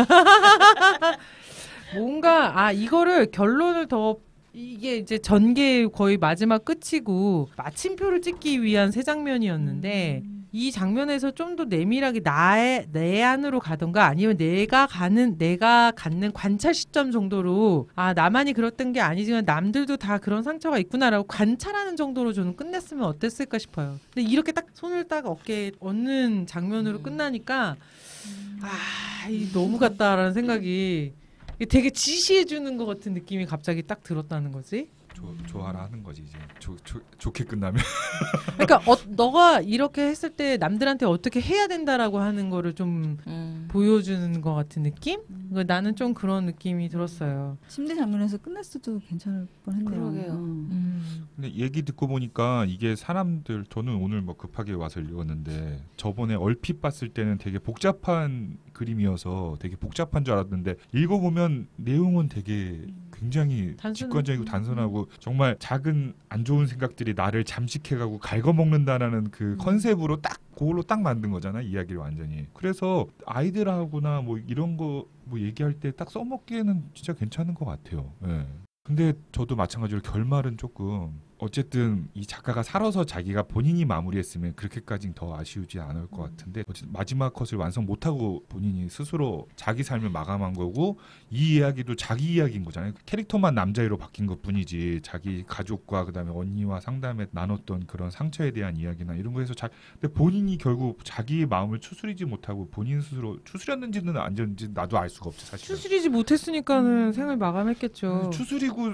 뭔가 이거를 결론을 더 이게 이제 전개 거의 마지막 끝이고 마침표를 찍기 위한 세 장면이었는데 이 장면에서 좀 더 내밀하게 내 안으로 가던가 아니면 내가 갖는 관찰 시점 정도로 나만이 그랬던 게 아니지만 남들도 다 그런 상처가 있구나라고 관찰하는 정도로 저는 끝냈으면 어땠을까 싶어요. 근데 이렇게 딱 손을 딱 어깨에 얹는 장면으로 끝나니까 너무 같다라는 생각이 되게 지시해 주는 것 같은 느낌이 갑자기 딱 들었다는 거지. 좋아라 하는 거지 이제 좋게 끝나면. 그러니까 너가 이렇게 했을 때 남들한테 어떻게 해야 된다라고 하는 거를 좀 보여주는 것 같은 느낌? 그러니까 나는 좀 그런 느낌이 들었어요. 침대 장면에서 끝났어도 괜찮을 뻔했네요. 그러게요. 근데 얘기 듣고 보니까 이게 사람들 저는 오늘 뭐 급하게 와서 읽었는데 저번에 얼핏 봤을 때는 되게 복잡한 그림이어서 되게 복잡한 줄 알았는데 읽어보면 내용은 되게 굉장히 직관적이고 단순하고 정말 작은 안 좋은 생각들이 나를 잠식해가고 갉아먹는다라는 그 컨셉으로 그걸로 딱 만든 거잖아 이야기를 완전히. 그래서 아이들하고나 뭐 이런 거 뭐 얘기할 때 딱 써먹기에는 진짜 괜찮은 것 같아요. 예. 근데 저도 마찬가지로 결말은 조금 어쨌든 이 작가가 살아서 자기가 본인이 마무리했으면 그렇게까지는 더 아쉬우지 않을 것 같은데 어쨌든 마지막 컷을 완성 못하고 본인이 스스로 자기 삶을 마감한 거고 이 이야기도 자기 이야기인 거잖아요. 캐릭터만 남자애로 바뀐 것뿐이지 자기 가족과 그다음에 언니와 상담에 나눴던 그런 상처에 대한 이야기나 이런 거에서 근데 본인이 결국 자기의 마음을 추스리지 못하고 본인 스스로 추스렸는지는 안 했는지 나도 알 수가 없지 사실. 추스리지 못했으니까는 생을 마감했겠죠. 추스리고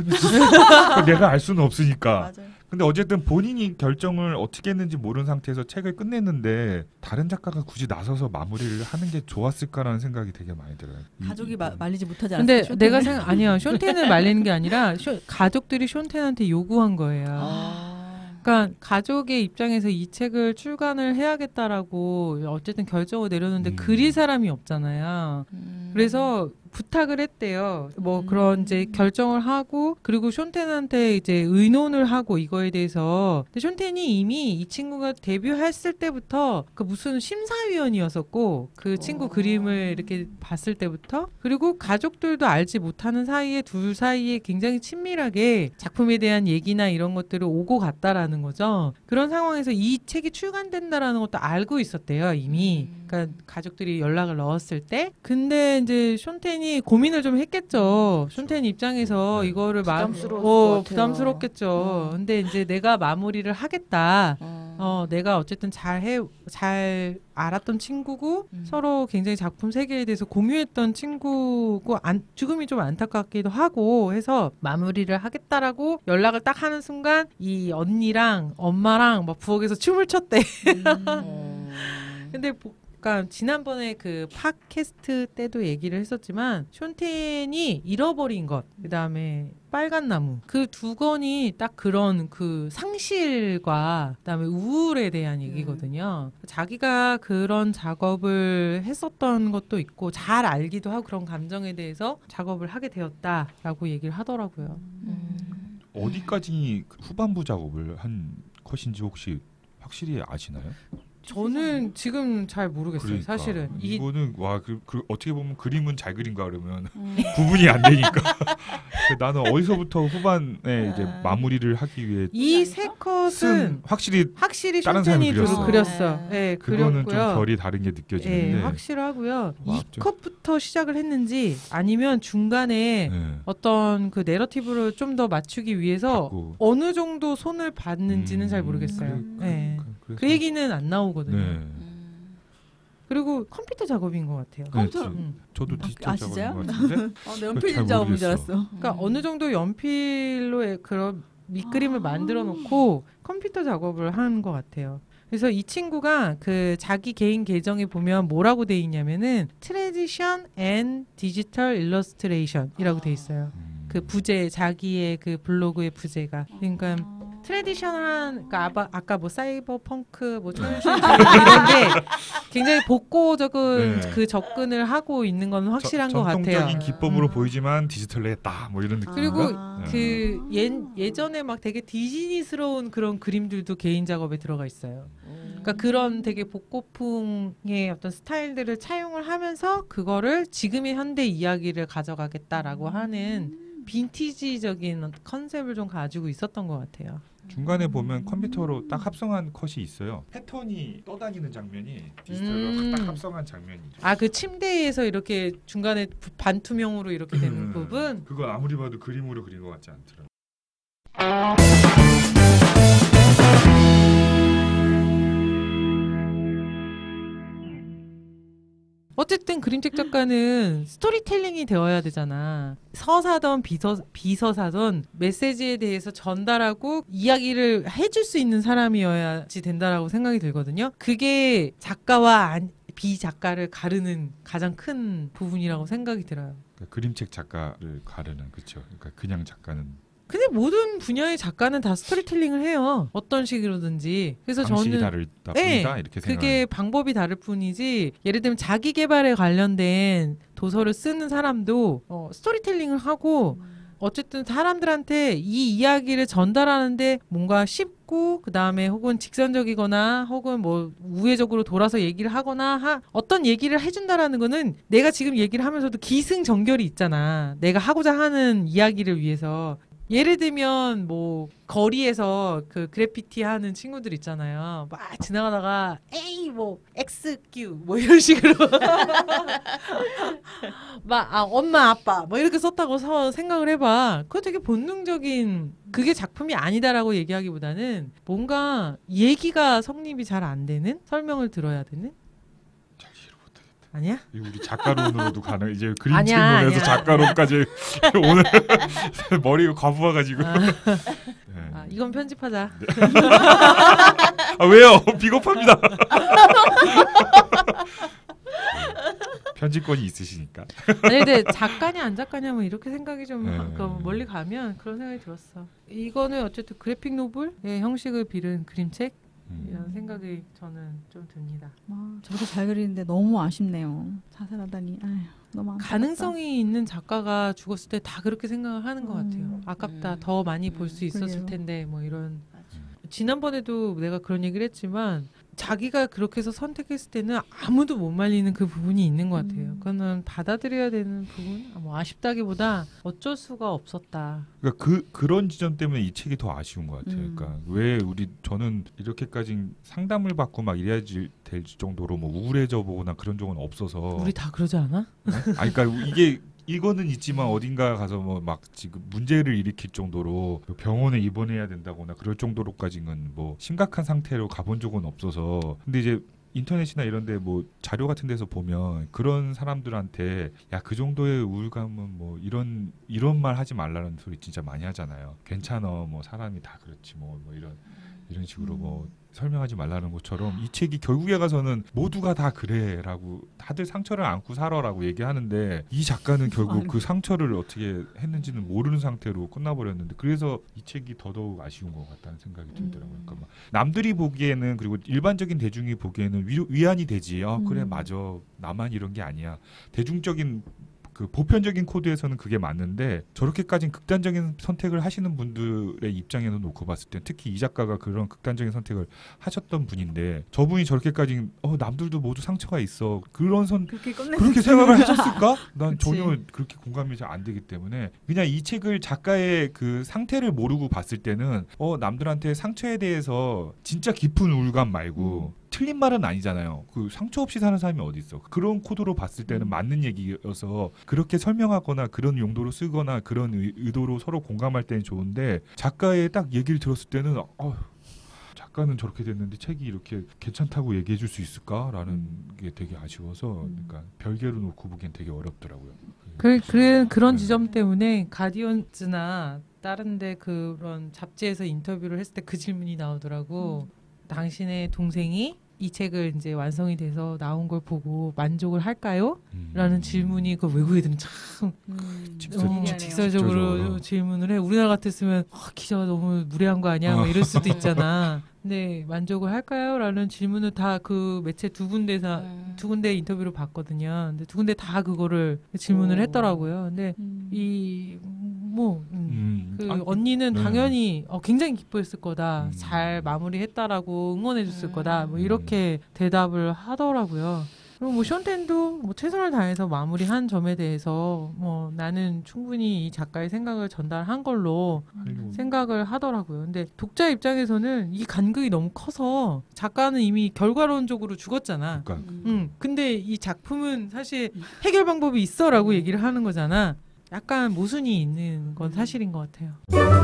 마감했으니까 내가 알 수는 없으니까. 맞아요. 근데 어쨌든 본인이 결정을 어떻게 했는지 모르는 상태에서 책을 끝냈는데 다른 작가가 굳이 나서서 마무리를 하는 게 좋았을까라는 생각이 되게 많이 들어요. 가족이 말리지 못하지 근데 않았어요? 내가 아니야. 션텐을 말리는 게 아니라 가족들이 션텐한테 요구한 거예요. 그러니까 가족의 입장에서 이 책을 출간을 해야겠다라고 어쨌든 결정을 내렸는데 그릴 사람이 없잖아요. 그래서 부탁을 했대요. 뭐 그런 이제 결정을 하고 그리고 션텐한테 이제 의논을 하고 이거에 대해서. 근데 션텐이 이미 이 친구가 데뷔했을 때부터 그 무슨 심사위원이었었고 그 친구 그림을 이렇게 봤을 때부터 그리고 가족들도 알지 못하는 사이에 둘 사이에 굉장히 친밀하게 작품에 대한 얘기나 이런 것들을 오고 갔다라는 거죠. 그런 상황에서 이 책이 출간된다라는 것도 알고 있었대요 이미. 그러니까 가족들이 연락을 넣었을 때. 근데 이제 션텐이 고민을 좀 했겠죠. 션텐 입장에서 이거를 부담스럽겠죠. 근데 이제 내가 마무리를 하겠다. 내가 어쨌든 잘 알았던 친구고 서로 굉장히 작품 세계에 대해서 공유했던 친구고 죽음이 좀 안타깝기도 하고 해서 마무리를 하겠다라고 연락을 딱 하는 순간 이 언니랑 엄마랑 막 부엌에서 춤을 췄대. 근데 그러니까 지난번에 그 팟캐스트 때도 얘기를 했었지만 션텐이 잃어버린 것 그다음에 빨간 나무 그 두 권이 딱 그런 그 상실과 그다음에 우울에 대한 얘기거든요. 자기가 그런 작업을 했었던 것도 있고 잘 알기도 하고 그런 감정에 대해서 작업을 하게 되었다라고 얘기를 하더라고요. 어디까지 후반부 작업을 한 컷인지 혹시 확실히 아시나요? 저는 지금 잘 모르겠어요. 그러니까. 사실은 이거는 어떻게 보면 그림은 잘 그린가 그러면 구분이 안 되니까 나는 어디서부터 후반에 이제 마무리를 하기 위해 이 세 컷은 확실히 다른 션텐이 사람이 그렸어. 네, 그거는 그렸고요. 좀 결이 다른 게 느껴지는데 확실하고요. 와, 이 컷부터 시작을 했는지 아니면 중간에 어떤 그 내러티브를 좀 더 맞추기 위해서 갖고. 어느 정도 손을 봤는지는 잘 모르겠어요. 그 얘기는 안 나오거든요. 그리고 컴퓨터 작업인 것 같아요. 컴퓨터- 저도 아, 디지털 진짜요? 작업인 것 같은데 나 연필 잘 작업인 줄 모르겠어. 알았어. 그러니까 어느 정도 연필로 그런 밑그림을 만들어 놓고 컴퓨터 작업을 한 것 같아요. 그래서 이 친구가 그 자기 개인 계정에 보면 뭐라고 돼 있냐면은 트래디션 앤 디지털 일러스트레이션이라고 돼 있어요. 그 부제 자기의 그 블로그의 부제가 그러니까 트래디셔널한 그러니까 아까 뭐 사이버 펑크 뭐 초현실 이런데 굉장히 복고적인 네. 그 접근을 하고 있는 건 확실한 것 같아요. 전통적인 기법으로 보이지만 디지털로 했다 뭐 이런 느낌. 그리고 아. 그 예전에 막 되게 디즈니스러운 그런 그림들도 개인 작업에 들어가 있어요. 그러니까 그런 되게 복고풍의 어떤 스타일들을 차용을 하면서 그거를 지금의 현대 이야기를 가져가겠다라고 하는 빈티지적인 컨셉을 좀 가지고 있었던 것 같아요. 중간에 보면 컴퓨터로 딱 합성한 컷이 있어요. 패턴이 떠다니는 장면이 디지털로 딱 합성한 장면이죠. 아, 그 침대에서 이렇게 중간에 반투명으로 이렇게 되는 부분? 그거 아무리 봐도 그림으로 그린 것 같지 않더라고요. 어쨌든 그림책 작가는 스토리텔링이 되어야 되잖아. 서사든 비서사든 메시지에 대해서 전달하고 이야기를 해줄 수 있는 사람이어야지 된다라고 생각이 들거든요. 그게 작가와 비작가를 가르는 가장 큰 부분이라고 생각이 들어요. 그러니까 그림책 작가를 가르는 그렇죠. 그러니까 그냥 작가는 근데 모든 분야의 작가는 다 스토리텔링을 해요. 어떤 식으로든지. 그래서 방식이 저는 다르다 네, 뿐이다 이렇게 그게 생각해요. 방법이 다를 뿐이지 예를 들면 자기 개발에 관련된 도서를 쓰는 사람도 스토리텔링을 하고 어쨌든 사람들한테 이 이야기를 전달하는데 뭔가 쉽고 그다음에 혹은 직선적이거나 혹은 뭐 우회적으로 돌아서 얘기를 하거나 어떤 얘기를 해준다라는 거는 내가 지금 얘기를 하면서도 기승전결이 있잖아. 내가 하고자 하는 이야기를 위해서. 예를 들면 뭐 거리에서 그 그래피티 하는 친구들 있잖아요. 막 지나가다가 A 뭐 XQ 뭐 이런 식으로 막 엄마 아빠 뭐 이렇게 썼다고 생각을 해봐. 그거 되게 본능적인 그게 작품이 아니다라고 얘기하기보다는 뭔가 얘기가 성립이 잘 안 되는 설명을 들어야 되는 아니야? 우리 작가론으로도 가능. 이제 그림책 아니야, 논에서 아니야. 작가론까지 오늘 머리가 과부하가지고. 네. 이건 편집하자. 아 왜요? 비겁합니다. 편집권이 있으시니까. 아니 근데 작가냐 안 작가냐 뭐 이렇게 생각이 좀 네. 멀리 가면 그런 생각이 들었어. 이거는 어쨌든 그래픽 노블의 형식을 빌은 그림책 이런 생각이 저는 좀 듭니다. 저렇게 잘 그리는데 너무 아쉽네요. 자살하다니. 아휴, 너무 안타깝다. 가능성이 있는 작가가 죽었을 때 다 그렇게 생각을 하는 것 같아요. 아깝다. 더 많이 볼 수 있었을 그래요. 텐데 뭐 이런. 지난번에도 내가 그런 얘기를 했지만 자기가 그렇게 해서 선택했을 때는 아무도 못 말리는 그 부분이 있는 것 같아요. 그거는 받아들여야 되는 부분? 뭐 아쉽다기보다 어쩔 수가 없었다. 그러니까 그런 지점 때문에 이 책이 더 아쉬운 것 같아요. 그러니까 왜 저는 이렇게까지 상담을 받고 막 이래야 될 정도로 뭐 우울해져 보거나 그런 적은 없어서. 우리 다 그러지 않아? 아니 그러니까 이거는 있지만 어딘가 가서 뭐 막 지금 문제를 일으킬 정도로 병원에 입원해야 된다거나 그럴 정도로까지는 뭐 심각한 상태로 가본 적은 없어서. 근데 이제 인터넷이나 이런데 뭐 자료 같은 데서 보면 그런 사람들한테 야 그 정도의 우울감은 뭐 이런 말 하지 말라는 소리 진짜 많이 하잖아요. 괜찮아 뭐 사람이 다 그렇지 뭐 이런 식으로 뭐 설명하지 말라는 것처럼 이 책이 결국에 가서는 모두가 다 그래라고 다들 상처를 안고 살아라고 얘기하는데 이 작가는 결국 그 상처를 어떻게 했는지는 모르는 상태로 끝나버렸는데 그래서 이 책이 더더욱 아쉬운 것 같다는 생각이 들더라고요. 그러니까 막 남들이 보기에는 그리고 일반적인 대중이 보기에는 위안이 되지. 그래 맞아 나만 이런 게 아니야. 대중적인 그 보편적인 코드에서는 그게 맞는데 저렇게까지 극단적인 선택을 하시는 분들의 입장에서 놓고 봤을 때 특히 이 작가가 그런 극단적인 선택을 하셨던 분인데 저분이 저렇게까지 남들도 모두 상처가 있어 그렇게 생각을 하셨을까? 난 그치. 전혀 그렇게 공감이 잘 안 되기 때문에 그냥 이 책을 작가의 그 상태를 모르고 봤을 때는 남들한테 상처에 대해서 진짜 깊은 우울감 말고 틀린 말은 아니잖아요. 그 상처 없이 사는 사람이 어디 있어? 그런 코드로 봤을 때는 맞는 얘기여서 그렇게 설명하거나 그런 용도로 쓰거나 그런 의도로 서로 공감할 때는 좋은데 작가의 딱 얘기를 들었을 때는 작가는 저렇게 됐는데 책이 이렇게 괜찮다고 얘기해 줄 수 있을까라는 게 되게 아쉬워서 그러니까 별개로 놓고 보기엔 되게 어렵더라고요. 그런 지점 때문에 가디언즈나 다른데 그런 잡지에서 인터뷰를 했을 때 그 질문이 나오더라고. 당신의 동생이 이 책을 이제 완성이 돼서 나온 걸 보고 만족을 할까요? 라는 질문이 그 외국 애들은 참 직설적으로 질문을 해. 우리나라 같았으면 기자가 너무 무례한 거 아니야? 뭐 이럴 수도 있잖아. 근데 만족을 할까요? 라는 질문을 다 그 매체 두 군데 인터뷰를 봤거든요. 근데 두 군데 다 그거를 질문을 했더라고요. 근데 언니는 당연히 굉장히 기뻐했을 거다. 잘 마무리했다라고 응원해줬을 거다. 뭐 이렇게 대답을 하더라고요. 그리고 뭐 션텐도 최선을 다해서 마무리한 점에 대해서 나는 충분히 이 작가의 생각을 전달한 걸로 생각을 하더라고요. 근데 독자 입장에서는 이 간극이 너무 커서 작가는 이미 결과론적으로 죽었잖아. 근데 이 작품은 사실 해결 방법이 있어라고 얘기를 하는 거잖아. 약간 모순이 있는 건 사실인 것 같아요.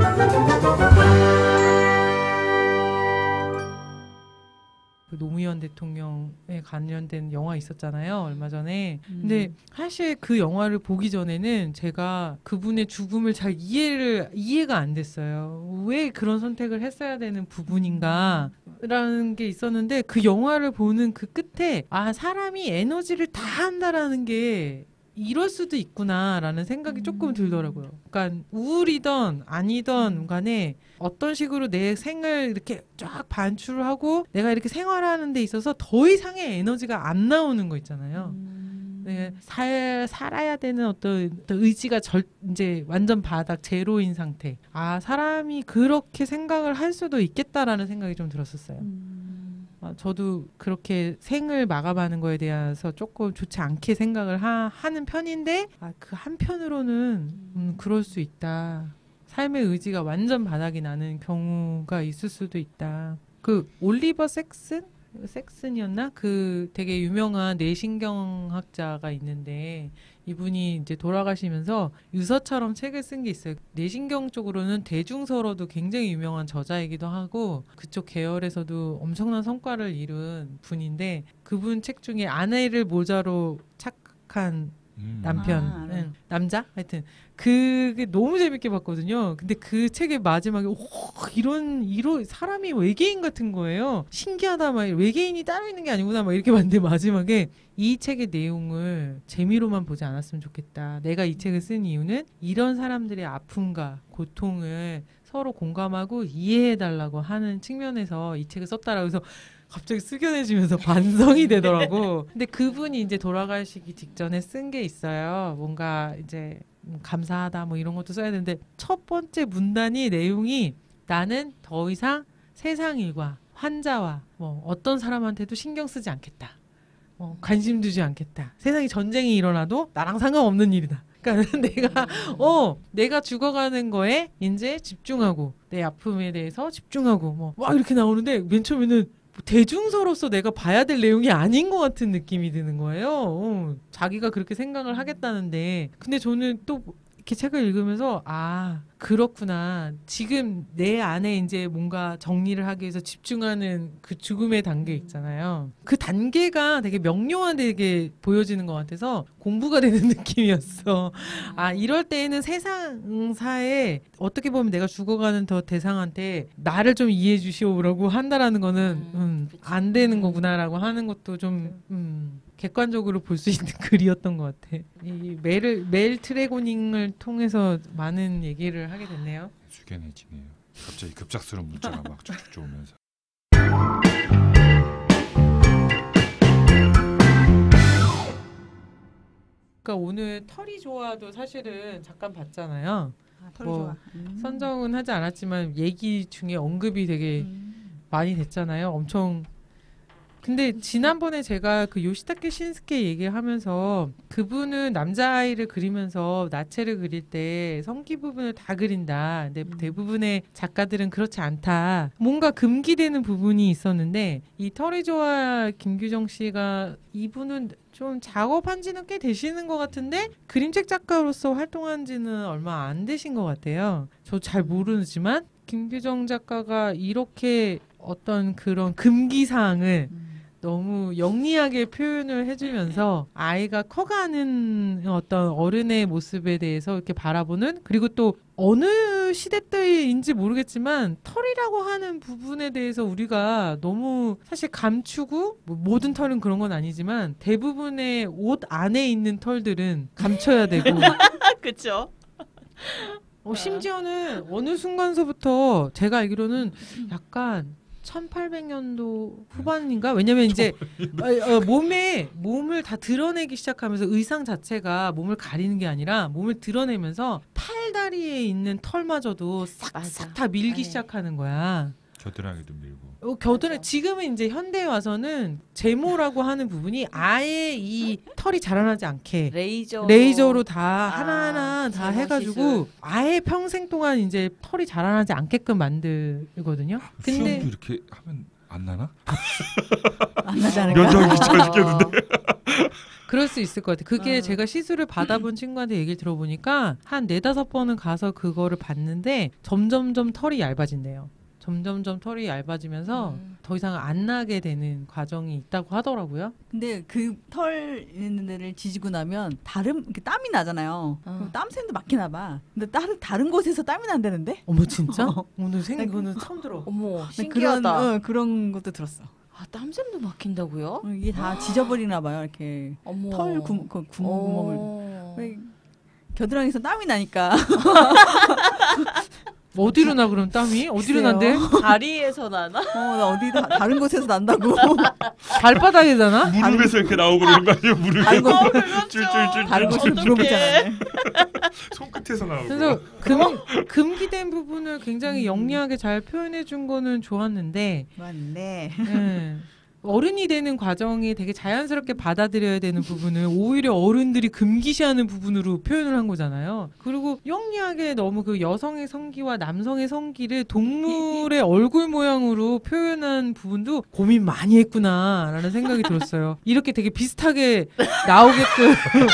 그 노무현 대통령에 관련된 영화 있었잖아요, 얼마 전에. 근데 사실 그 영화를 보기 전에는 제가 그분의 죽음을 잘 이해가 안 됐어요. 왜 그런 선택을 했어야 되는 부분인가 라는 게 있었는데, 그 영화를 보는 그 끝에 사람이 에너지를 다 한다라는 게 이럴 수도 있구나라는 생각이 조금 들더라고요. 그러니까 우울이든 아니든 간에 어떤 식으로 내 생을 이렇게 쫙 반출을 하고 내가 이렇게 생활하는 데 있어서 더 이상의 에너지가 안 나오는 거 있잖아요. 살아야 되는 어떤 의지가 이제 완전 바닥 제로인 상태. 사람이 그렇게 생각을 할 수도 있겠다라는 생각이 좀 들었었어요. 저도 그렇게 생을 마감하는 거에 대해서 조금 좋지 않게 생각을 하는 편인데 그 한편으로는 그럴 수 있다. 삶의 의지가 완전 바닥이 나는 경우가 있을 수도 있다. 그 올리버 섹슨이었나? 그 되게 유명한 뇌신경학자가 있는데 이분이 이제 돌아가시면서 유서처럼 책을 쓴 게 있어요. 뇌신경 쪽으로는 대중서로도 굉장히 유명한 저자이기도 하고 그쪽 계열에서도 엄청난 성과를 이룬 분인데 그분 책 중에 아내를 모자로 착각한 남편, 남자? 하여튼 그게 너무 재밌게 봤거든요. 근데 그 책의 마지막에 이런 사람이 외계인 같은 거예요. 신기하다, 막 외계인이 따로 있는 게 아니구나, 막 이렇게 봤는데 마지막에 이 책의 내용을 재미로만 보지 않았으면 좋겠다. 내가 이 책을 쓴 이유는 이런 사람들의 아픔과 고통을 서로 공감하고 이해해달라고 하는 측면에서 이 책을 썼다라고 해서 갑자기 숙연해지면서 반성이 되더라고. 근데 그분이 이제 돌아가시기 직전에 쓴 게 있어요. 뭔가 이제 감사하다 뭐 이런 것도 써야 되는데 첫 번째 문단이 내용이 나는 더 이상 세상 일과 환자와 어떤 사람한테도 신경 쓰지 않겠다. 관심 두지 않겠다. 세상에 전쟁이 일어나도 나랑 상관없는 일이다. 그러니까 내가 죽어가는 거에 이제 집중하고 내 아픔에 대해서 집중하고 막 이렇게 나오는데 맨 처음에는 대중서로서 내가 봐야 될 내용이 아닌 것 같은 느낌이 드는 거예요. 자기가 그렇게 생각을 하겠다는데. 근데 저는 또 이렇게 책을 읽으면서 그렇구나. 지금 내 안에 이제 뭔가 정리를 하기 위해서 집중하는 그 죽음의 단계 있잖아요. 그 단계가 되게 명료하게 보여지는 것 같아서 공부가 되는 느낌이었어. 이럴 때에는 세상사에 어떻게 보면 내가 죽어가는 더 대상한테 나를 좀 이해해 주시오라고 한다라는 거는 안 되는 거구나라고 하는 것도 좀 객관적으로 볼 수 있는 글이었던 것 같아. 이 멜 트레고닝을 통해서 많은 얘기를 하게 됐네요. 숙연해지네요. 갑자기 급작스러운 문자가 막 쭉쭉 오면서. 그러니까 오늘 털이 좋아도 사실은 잠깐 봤잖아요. 털이 좋아. 선정은 하지 않았지만 얘기 중에 언급이 되게 많이 됐잖아요. 엄청. 근데 지난번에 제가 그 요시타케 신스케 얘기를 하면서 그분은 남자아이를 그리면서 나체를 그릴 때 성기 부분을 다 그린다. 근데 대부분의 작가들은 그렇지 않다. 뭔가 금기되는 부분이 있었는데 이 털이조아 김규정 씨가 이분은 좀 작업한 지는 꽤 되시는 것 같은데 그림책 작가로서 활동한 지는 얼마 안 되신 것 같아요. 저 잘 모르지만 김규정 작가가 이렇게 어떤 그런 금기사항을 너무 영리하게 표현을 해주면서 아이가 커가는 어떤 어른의 모습에 대해서 이렇게 바라보는, 그리고 또 어느 시대 때인지 모르겠지만 털이라고 하는 부분에 대해서 우리가 너무 사실 감추고, 뭐 모든 털은 그런 건 아니지만 대부분의 옷 안에 있는 털들은 감춰야 되고 그렇죠. 심지어는 어느 순간서부터 제가 알기로는 약간 1800년도 후반인가? 왜냐면 이제 몸을 다 드러내기 시작하면서 의상 자체가 몸을 가리는 게 아니라 몸을 드러내면서 팔다리에 있는 털마저도 싹싹 다 밀기 네. 시작하는 거야. 겨드랑이도 밀고. 겨드랑이 지금은 이제 현대에 와서는 제모라고 하는 부분이 아예 이 털이 자라나지 않게 레이저로 다 하나하나 다 제모 해가지고 시술. 아예 평생 동안 이제 털이 자라나지 않게끔 만들거든요. 근데 수염도 이렇게 하면 안 나나? 안 나지 않을까? 면적이 귀찮아 죽겠는데. 그럴 수 있을 것 같아요. 그게 제가 시술을 받아본 친구한테 얘기를 들어보니까 한 4-5번은 가서 그거를 봤는데 점점점 털이 얇아진대요. 점점점 털이 얇아지면서 더 이상 안 나게 되는 과정이 있다고 하더라고요. 근데 그 털 있는 데를 지지고 나면 이렇게 땀이 나잖아요. 그럼 땀샘도 막히나 봐. 근데 다른 곳에서 땀이 난다는데? 어머 진짜? 오늘 그거는 처음 들어. 어머 신기하다. 그런 것도 들었어. 아 땀샘도 막힌다고요? 이게 다 지져버리나 봐요. 이렇게 어머. 털 구멍을. 겨드랑이에서 땀이 나니까. 어디로 나 그럼 땀이? 어디로 난대? 다리에서 나나? 나 어디 다른 곳에서 난다고. 발바닥에 나나? 무릎에서 이렇게 나오고 그러는 거 아니에요? 무릎에. 다른 곳 쫄쫄쫄. 다른 곳을 물어보잖아요. 손끝에서 나오고. 그래서 금기된 부분을 굉장히 영리하게 잘 표현해 준 거는 좋았는데 맞네. 어른이 되는 과정이 되게 자연스럽게 받아들여야 되는 부분을 오히려 어른들이 금기시하는 부분으로 표현을 한 거잖아요. 그리고 영리하게 너무 그 여성의 성기와 남성의 성기를 동물의 얼굴 모양으로 표현한 부분도 고민 많이 했구나라는 생각이 들었어요. 이렇게 되게 비슷하게 나오게끔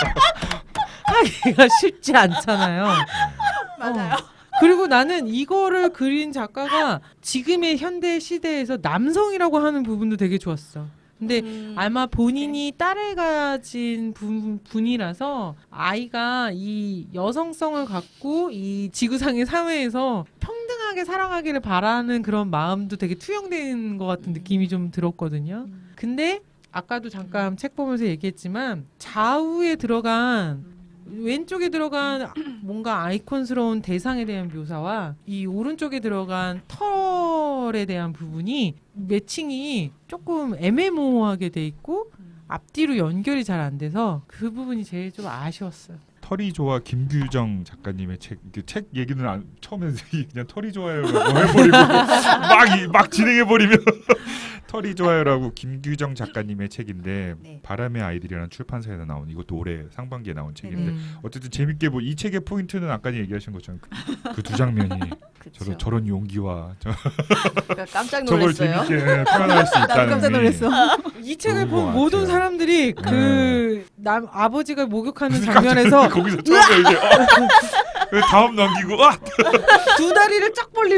하기가 쉽지 않잖아요. 맞아요. 그리고 나는 이거를 그린 작가가 지금의 현대 시대에서 남성이라고 하는 부분도 되게 좋았어. 근데 아마 본인이 딸을 가진 분이라서 아이가 이 여성성을 갖고 이 지구상의 사회에서 평등하게 살아가기를 바라는 그런 마음도 되게 투영된 것 같은 느낌이 좀 들었거든요. 근데 아까도 잠깐 책 보면서 얘기했지만 좌우에 들어간 왼쪽에 들어간 뭔가 아이콘스러운 대상에 대한 묘사와 이 오른쪽에 들어간 털에 대한 부분이 매칭이 조금 애매모호하게 돼 있고 앞뒤로 연결이 잘 안 돼서 그 부분이 제일 좀 아쉬웠어요. 털이 좋아 김규정 작가님의 책 얘기는 처음에 그냥 털이 좋아요라고 해버리고 막 진행해버리면 털이 좋아요라고 김규정 작가님의 책인데 네. 바람의 아이들이라는 출판사에서 나온, 이것도 올해 상반기에 나온 책인데 어쨌든 재밌게 이 책의 포인트는 아까 얘기하신 것처럼 그 두 장면이 그쵸. 저런 용기와 그러니까 깜짝 저걸 놀랐어요. 재밌게 표현할 수 나도 있다는 깜짝 놀랐어. 이 책을 좋은 것 본 모든 같아요. 사람들이 그 아버지가 목욕하는 장면에서 거기서 처음에 이제 다음 넘기고 두 다리를 쫙 벌리고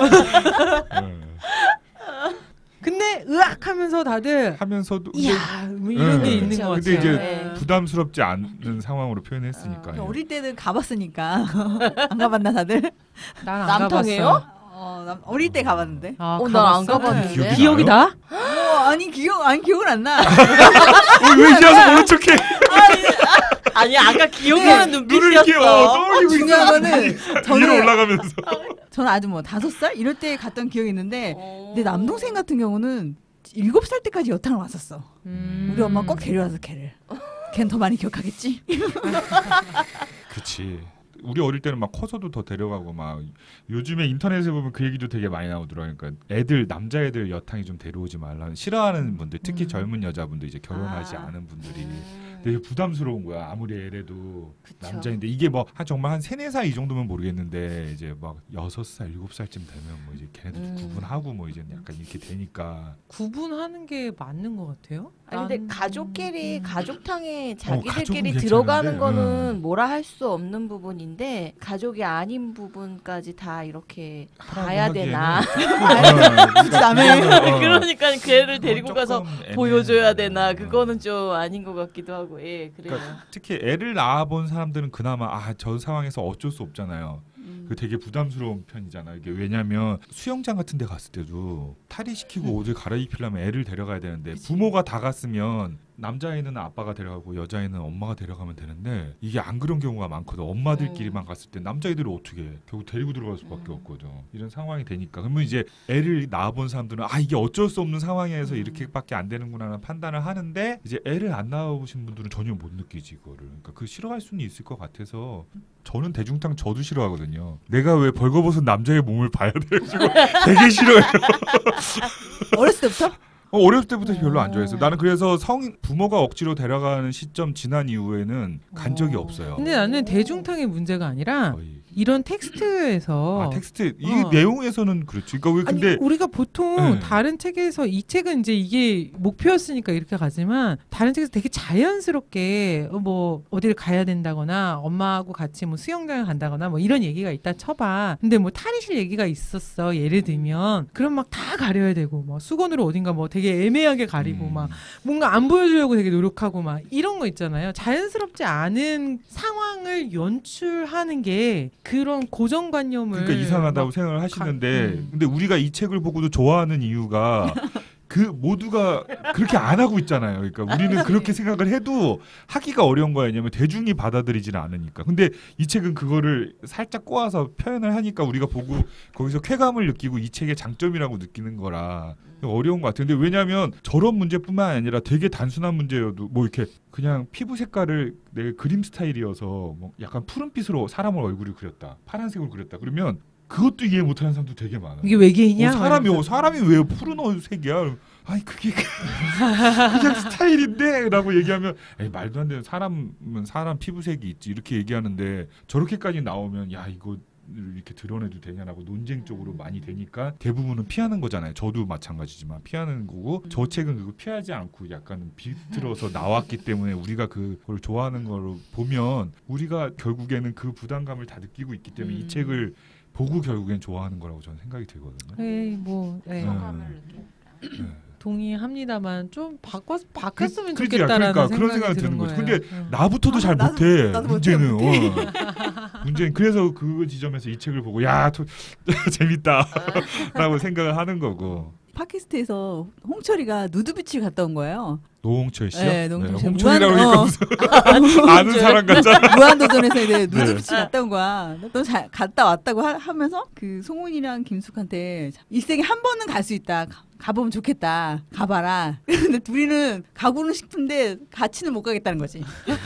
근데 으악 하면서 다들 하면서도 이야 뭐 이런 게 있는 그쵸, 것 근데 같아요. 이제 네. 부담스럽지 않은 상황으로 표현했으니까요. 어릴 때는 가봤으니까. 안 가봤나 다들? 난 안 남탕이에요? 가봤어. 어릴 때 가봤는데. 아, 난 안 가봤어? 가봤는데. 기억이 기억이 나? 아니 기억은 안 나. 왜 얘기해서 모른 척해? 아니 아까 기억이 네. 나는 눈을 이렇게 눈빛이었어. 떠올리고 중요한 있어. 거는 위로 저는 올라가면서. 저는 아주 5살 이럴 때 갔던 기억이 있는데 어. 내 남동생 같은 경우는 7살 때까지 여탕을 왔었어. 우리 엄마 꼭 데려와서 걔를. 걔는 더 많이 기억하겠지. 그치. 우리 어릴 때는 막 커서도 더 데려가고 막 요즘에 인터넷에 보면 그 얘기도 되게 많이 나오더라고요. 그러니까 남자애들 여탕이 좀 데려오지 말라는 싫어하는 분들, 특히 젊은 여자분들 이제 결혼하지 않은 분들이 되게 부담스러운 거야. 아무리 애래도 그쵸. 남자인데 이게 뭐 한 정말 한 3, 4살 이 정도면 모르겠는데 이제 막 6살, 7살쯤 되면 뭐 이제 걔네들 구분하고 뭐 이제 약간 이렇게 되니까 구분하는 게 맞는 것 같아요. 아니 근데 가족끼리 가족탕에 자기들끼리 가족은 들어가는 괜찮은데, 거는 뭐라 할 수 없는 부분인데 가족이 아닌 부분까지 다 이렇게 봐야 되나? 남의 그러니까 그 애를 데리고 가서 보여줘야 되나? 어. 그거는 좀 아닌 것 같기도 하고, 예, 그래요. 그러니까 특히 애를 낳아본 사람들은 그나마 저 상황에서 어쩔 수 없잖아요. 그 되게 부담스러운 편이잖아. 이게 왜냐면 수영장 같은 데 갔을 때도 탈의시키고 옷을 갈아입히려면 애를 데려가야 되는데 부모가 다 갔으면 남자애는 아빠가 데려가고 여자애는 엄마가 데려가면 되는데 이게 안 그런 경우가 많거든. 엄마들끼리만 갔을 때 남자애들을 어떻게 해? 결국 데리고 들어갈 수밖에 없거든. 이런 상황이 되니까 그러면 이제 애를 낳아본 사람들은 이게 어쩔 수 없는 상황에서 이렇게밖에 안 되는구나라는 판단을 하는데 이제 애를 안 낳아보신 분들은 전혀 못 느끼지 이거를. 그러니까 그 싫어할 수는 있을 것 같아서 저는 대중탕 저도 싫어하거든요. 내가 왜 벌거벗은 남자의 몸을 봐야 돼가지고 되게 싫어해요. 어렸을 때부터? 어렸을 때부터 별로 안 좋아했어요. 나는 그래서 부모가 억지로 데려가는 시점 지난 이후에는 간 적이 없어요. 근데 나는 대중탕의 문제가 아니라 거의. 이런 텍스트에서 텍스트 이 어. 내용에서는 그렇지. 그러니까 왜 근데 아니, 우리가 보통 네. 다른 책에서 이 책은 이제 이게 목표였으니까 이렇게 가지만 다른 책에서 되게 자연스럽게 뭐 어디를 가야 된다거나 엄마하고 같이 뭐 수영장을 간다거나 뭐 이런 얘기가 있다 쳐봐. 근데 뭐 탈의실 얘기가 있었어. 예를 들면 그럼 막 다 가려야 되고 뭐 수건으로 어딘가 뭐 되게 애매하게 가리고 막 뭔가 안 보여주려고 되게 노력하고 막 이런 거 있잖아요. 자연스럽지 않은 상황을 연출하는 게 그런 고정관념을 그러니까 이상하다고 막 생각을 하시는데 근데 우리가 이 책을 보고도 좋아하는 이유가 그 모두가 그렇게 안 하고 있잖아요. 그러니까 우리는 그렇게 생각을 해도 하기가 어려운 거야. 왜냐면 대중이 받아들이지는 않으니까. 근데 이 책은 그거를 살짝 꼬아서 표현을 하니까 우리가 보고 거기서 쾌감을 느끼고 이 책의 장점이라고 느끼는 거라 어려운 것 같아요. 근데 왜냐면 저런 문제뿐만 아니라 되게 단순한 문제여도 뭐 이렇게 그냥 피부 색깔을 내 그림 스타일이어서 뭐 약간 푸른빛으로 사람을 얼굴을 그렸다. 파란색으로 그렸다. 그러면 그것도 이해 못하는 사람도 되게 많아요. 이게 외계인이야? 사람이 왜 푸른 색이야? 아니 그게 그냥 스타일인데라고 얘기하면 말도 안 되는 사람은 사람 피부색이 있지 이렇게 얘기하는데 저렇게까지 나오면 야 이거 이렇게 드러내도 되냐라고 논쟁적으로 많이 되니까 대부분은 피하는 거잖아요. 저도 마찬가지지만 피하는 거고 저 책은 그거 피하지 않고 약간 비틀어서 나왔기 때문에 우리가 그걸 좋아하는 걸 보면 우리가 결국에는 그 부담감을 다 느끼고 있기 때문에 이 책을 보고 결국엔 좋아하는 거라고 저는 생각이 들거든요. 네, 뭐 공감을 느끼니까. 동의합니다만 좀 바꿨으면 그러니까 좋겠다라는 그런 생각이 생각이 드는 드는 거죠. 거예요. 근데 나부터도 잘 못해. 나도 문제는 못해. 문제는 그래서 그 지점에서 이 책을 보고 재밌다라고 생각을 하는 거고. 팟캐스트에서 홍철이가 누드비치 갔다 온 거예요. 노홍철 씨요? 네, 노홍철 씨. 홍철이라고 무한- 그러니까 무슨 아는 사람 같잖아. 무한도전에서 이제 누드비치 갔다 온 거야. 너 잘 갔다 왔다고 하면서 그 송은이랑 김숙한테 일생에 한 번은 갈 수 있다. 가보면 좋겠다. 가봐라. 근데 둘이는 가고는 싶은데 같이는 못 가겠다는 거지.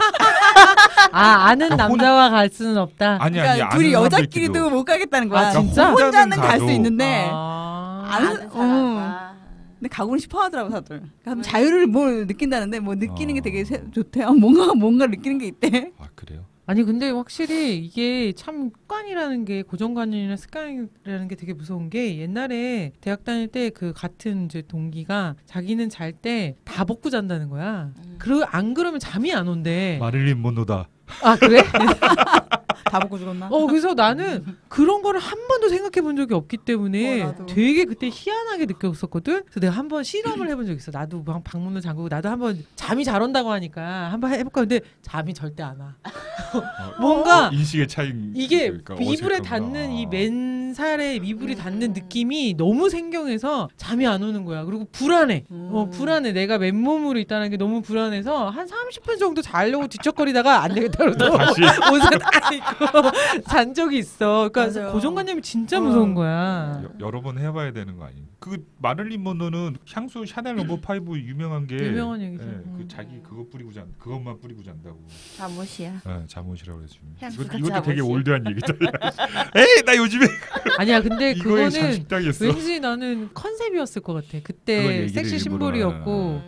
아는 남자와 갈 수는 없다. 아니 그러니까 아는 둘이 사람들끼리도. 여자끼리도 못 가겠다는 거야. 아, 진짜? 혼자는 갈 수 가도. 있는데 아는 아는 사람과 근데 가고는 싶어 하더라고 다들. 그러니까 자유를 뭘 느낀다는데 뭐 느끼는 게 되게 좋대요. 뭔가 느끼는 게 있대. 아 그래요? 아니 근데 확실히 이게 참 습관이라는 게 고정관념이나 습관이라는 게 되게 무서운 게 옛날에 대학 다닐 때 그 같은 이제 동기가 자기는 잘 때 다 벗고 잔다는 거야. 안 그러면 잠이 안 온대. 마릴린 monroe다. 아 그래? 다 벗고 죽었나? 그래서 나는 그런 거를 한 번도 생각해 본 적이 없기 때문에 나도. 되게 그때 희한하게 느꼈었거든. 그래서 내가 한번 실험을 해본 적이 있어. 나도 방문을 잠그고 나도 한번 잠이 잘 온다고 하니까 한번 해볼까. 근데 잠이 절대 안 와. 뭔가 인식의 차이. 이게 그러니까 이불에 어색하구나. 닿는 이 맨살에 이불이 닿는 느낌이 너무 생경해서 잠이 안 오는 거야. 그리고 불안해. 불안해. 내가 맨몸으로 있다는 게 너무 불안해서 한 30분 정도 자려고 뒤척거리다가 안 되겠다 그러고 다시 옷을 딱 입고 잔 적이 있어. 그러니까 맞아. 고정관념이 진짜 무서운 거야. 여러 번 해봐야 되는 거 아니에요? 그 마릴린 먼로는 향수 샤넬 넘버 5 유명한 게 유명한 얘기죠. 그 자기 그것만 뿌리고 잔다고. 잠옷이야. 잠옷이라고 그러지. 향수가 이것도 되게 잠옷이? 올드한 얘기다. 에이 나 요즘에 아니야. 근데 이거에 그거는 장식당했어. 왠지 나는 컨셉이었을 것 같아. 그건 그때 얘기를 섹시 일부러 심볼이었고.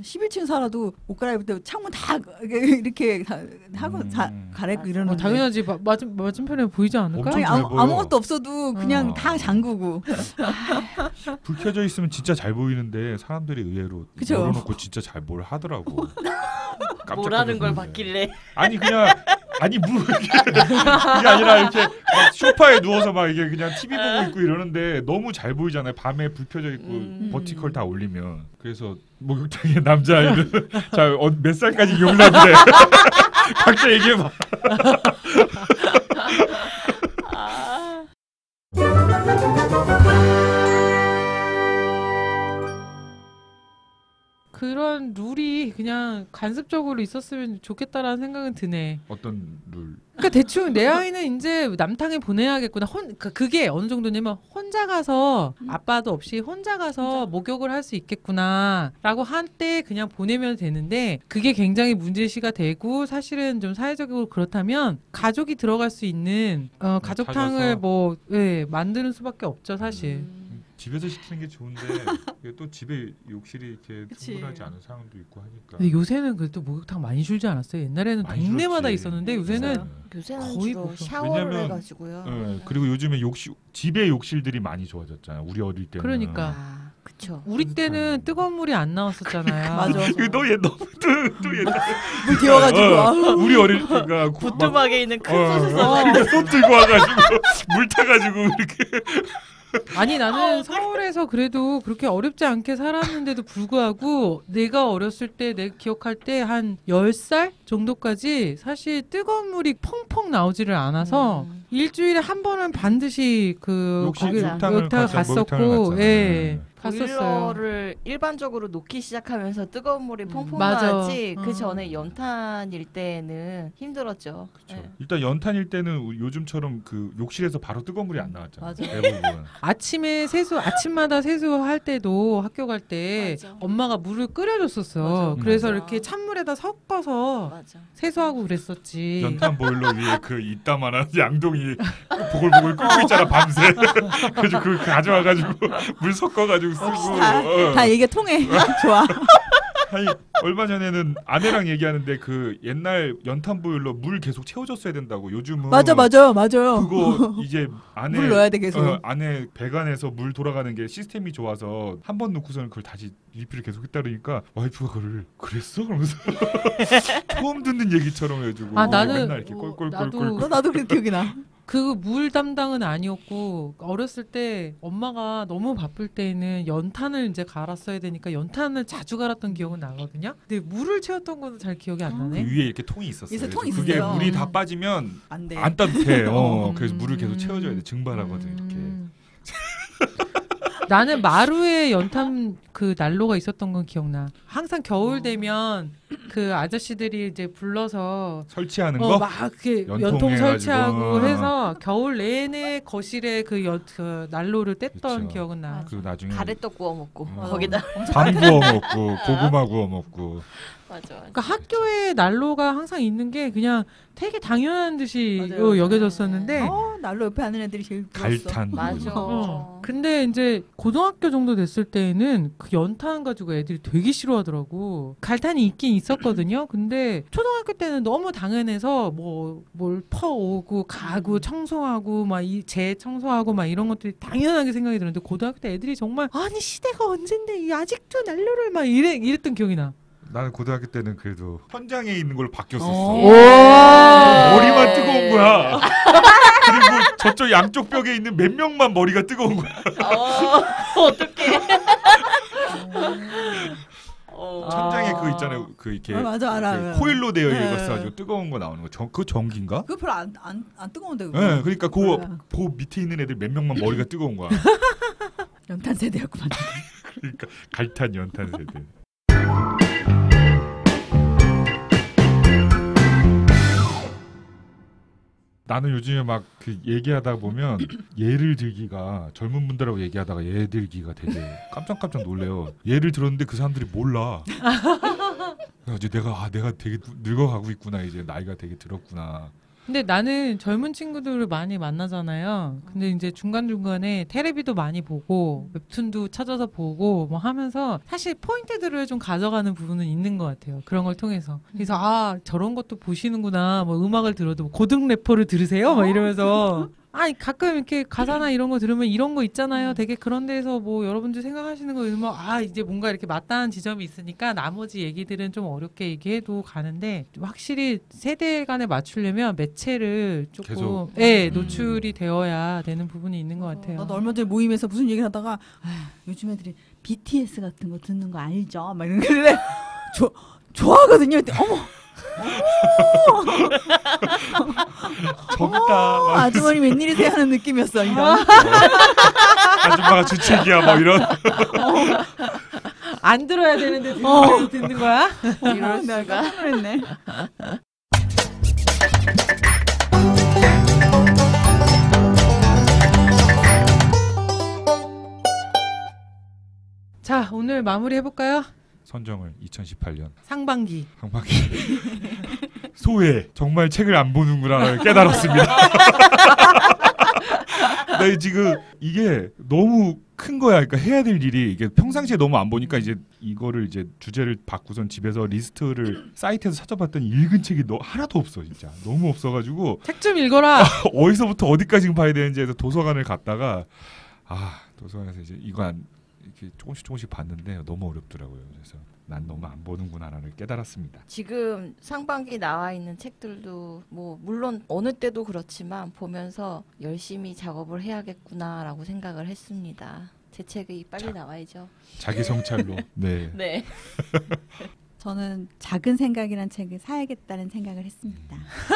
11층 살아도 옷 갈아입을 때 창문 다 이렇게 다 하고 갈아입고 이러는. 당연하지. 맞은편에 보이지 않을까? 엄청 아니, 잘 보여. 아무것도 없어도 그냥 어. 다 잠그고. 불 켜져 있으면 진짜 잘 보이는데 사람들이 의외로 그쵸. 열어놓고 진짜 잘 뭘 하더라고. 뭐라는 걸 깜짝깜짝 받길래. 아니 그냥 아니 그게 아니라 이렇게 막 소파에 누워서 막 이게 그냥 TV 보고 있고 이러는데 너무 잘 보이잖아요. 밤에 불 켜져 있고 버티컬 다 올리면. 그래서 목욕탕에 남자아이들 몇 살까지 용납돼? 각자 얘기해봐. 그런 룰이 그냥 간습적으로 있었으면 좋겠다라는 생각은 드네. 어떤 룰? 그러니까 대충 내 아이는 이제 남탕에 보내야겠구나. 그게 어느 정도냐면 혼자 가서 아빠도 없이 혼자 가서 목욕을 할 수 있겠구나라고 할 때 그냥 보내면 되는데 그게 굉장히 문제시가 되고 사실은 좀 사회적으로 그렇다면 가족이 들어갈 수 있는 가족탕을 찾아서. 뭐 만드는 수밖에 없죠 사실. 집에서 시키는 게 좋은데 이게 또 집에 욕실이 이렇게 그치. 충분하지 않은 상황도 있고 하니까. 근데 요새는 그래도 목욕탕 많이 줄지 않았어요? 옛날에는 많이 동네마다 줄었지. 있었는데 요새는 맞아요. 요새는 거의 주로 없어. 샤워를 왜냐면, 해가지고요. 네, 그리고 요즘에 집에 욕실들이 많이 좋아졌잖아요. 우리 어릴 때는. 그러니까. 그쵸. 우리 때는 뜨거운 물이 안 나왔었잖아요. 맞아. 너얘 너무 또 옛날. 물 데워가지고. 우리 어릴 때가 부뚜막에 있는 큰 어, 솥에서 솥 들고 와가지고 물 타가지고 이렇게. 아니 나는 서울에서 그래도 그렇게 어렵지 않게 살았는데도 불구하고 내가 어렸을 때 내가 기억할 때 한 10살 정도까지 사실 뜨거운 물이 펑펑 나오지를 않아서 일주일에 한 번은 반드시 그 욕실 거기 목욕탕을 목욕탕 갔었고 갔잖아요. 예. 갔었어요. 보일러를 일반적으로 놓기 시작하면서 뜨거운 물이 펑펑 맞아. 나왔지 그 어. 전에 연탄일 때는 힘들었죠. 그렇죠. 네. 일단 연탄일 때는 요즘처럼 그 욕실에서 바로 뜨거운 물이 안 나왔잖아요. 맞아. 대부분. 아침마다 세수할 때도 학교 갈 때 맞아. 엄마가 물을 끓여줬었어. 맞아. 그래서 맞아. 이렇게 찬물에다 섞어서 맞아. 세수하고 그랬었지. 연탄 보일러 위에 그 이따만한 양동이 보글보글 끓고 있잖아 밤새. 그래서 그 가져와가지고 물 섞어가지고 쓰고. 다 얘기가 통해. 좋아. 아니 얼마 전에는 아내랑 얘기하는데 그 옛날 연탄 보일러 물 계속 채워줬어야 된다고. 요즘은 맞아요. 그거 이제 안에 물 넣어야 돼 계속. 안에 배관에서 물 돌아가는 게 시스템이 좋아서 한 번 넣고서는 그걸 다시 리필을 계속 했다 그러니까 와이프가 그걸 그랬어? 그러면서 처음 듣는 얘기처럼 해주고 나는 맨날 이렇게 꼴꼴꼴꼴 나도 그렇게 기억이 나. 그 물 담당은 아니었고 어렸을 때 엄마가 너무 바쁠 때에는 연탄을 이제 갈았어야 되니까 연탄을 자주 갈았던 기억은 나거든요. 근데 물을 채웠던 거는 잘 기억이 안 그 나네. 위에 이렇게 통이 있었어요. 있어, 통이 그래서 그게 있었어요. 물이 다 빠지면 안 돼. 안 따뜻해. 음. 그래서 물을 계속 채워줘야 돼. 증발하거든 이렇게. 나는 마루에 연탄 그 난로가 있었던 건 기억나. 항상 겨울 되면 그 아저씨들이 이제 불러서 설치하는 거? 막 이렇게 연통 연통 해가지고. 설치하고 해서 겨울 내내 거실에 그 난로를 뗐던 그쵸. 기억은 나. 그 나중에 가래떡 구워 먹고 어. 거기다 밤 구워 먹고 고구마 구워 먹고. 맞아. 그러니까 학교에 난로가 항상 있는 게 그냥 되게 당연한 듯이 맞아요. 여겨졌었는데 난로 옆에 하는 애들이 제일 부러웠어. 갈탄. 맞아. 근데 이제 고등학교 정도 됐을 때에는 그 연탄 가지고 애들이 되게 싫어하더라고. 갈탄이 있긴 있었거든요. 근데 초등학교 때는 너무 당연해서 뭘 퍼오고 가고 청소하고 막 재청소하고 막 이런 것들이 당연하게 생각이 들었는데 고등학교 때 애들이 정말 아니 시대가 언젠데 아직도 난로를 막 이랬던 기억이 나. 나는 고등학교 때는 그래도 현장에 있는 걸로 바뀌었었어. 오. 머리만 뜨거운 거야. 그리고 저쪽 양쪽 벽에 있는 몇 명만 머리가 뜨거운 거야. 어떡해. 천장에 그 있잖아요. 그 이렇게 맞아 알아. 그 코일로 되어 네. 있어가지고 뜨거운 거 나오는 거. 그 전기인가? 그거 별로 안 뜨거운데 그거. 네, 그러니까 몰라. 그 밑에 있는 애들 몇 명만 머리가 뜨거운 거야. 연탄 세대였구만. 그러니까 갈탄 연탄 세대. 나는 요즘에 막 그 얘기하다 보면 예를 들기가 젊은 분들하고 얘기하다가 예 들기가 되게 깜짝깜짝 놀래요. 예를 들었는데 그 사람들이 몰라. 이제 내가 되게 늙어가고 있구나. 이제 나이가 되게 들었구나. 근데 나는 젊은 친구들을 많이 만나잖아요. 근데 이제 중간중간에 테레비도 많이 보고 웹툰도 찾아서 보고 뭐 하면서 사실 포인트들을 좀 가져가는 부분은 있는 것 같아요. 그런 걸 통해서. 그래서 아 저런 것도 보시는구나. 뭐 음악을 들어도 고등 래퍼를 들으세요? 막 이러면서 아니 가끔 이렇게 가사나 이런 거 들으면 이런 거 있잖아요. 되게 그런 데서 뭐 여러분들 생각하시는 거 들으면 아 이제 뭔가 이렇게 맞닿은 지점이 있으니까 나머지 얘기들은 좀 어렵게 얘기해도 가는데 확실히 세대 간에 맞추려면 매체를 조금 계속. 예, 노출이 되어야 되는 부분이 있는 것 같아요. 나도 얼마 전에 모임에서 무슨 얘기를 하다가 요즘 애들이 BTS 같은 거 듣는 거 알죠? 막 이런 게 좋아하거든요. 어머 젊다. 아주머니 웬일이세요 하는 느낌이었어. 이런. 아줌마가 주책이야 뭐 이런. 안 들어야 되는데 듣는 거야? 이럴 내가 수가. 깜짝 놀랐네. 자 오늘 마무리 해볼까요? 선정을 2018년 상반기. 상반기 소외 정말 책을 안 보는구나를 깨달았습니다. 나 지금 이게 너무 큰 거야. 그러니까 해야 될 일이 이게 평상시에 너무 안 보니까 이제 이거를 이제 주제를 바꾸선 집에서 리스트를 사이트에서 찾아봤더니 읽은 책이 하나도 없어 진짜 너무 없어가지고 책 좀 읽어라. 어디서부터 어디까지 봐야 되는지 해서 도서관을 갔다가 도서관에서 이제 이거 이렇게 조금씩 봤는데 너무 어렵더라고요. 그래서 난 너무 안 보는구나라는 깨달았습니다. 지금 상반기 나와 있는 책들도 뭐 물론 어느 때도 그렇지만 보면서 열심히 작업을 해야겠구나라고 생각을 했습니다. 제 책이 빨리 나와야죠. 자기 성찰로. 네. 네. 저는 작은 생각이란 책을 사야겠다는 생각을 했습니다.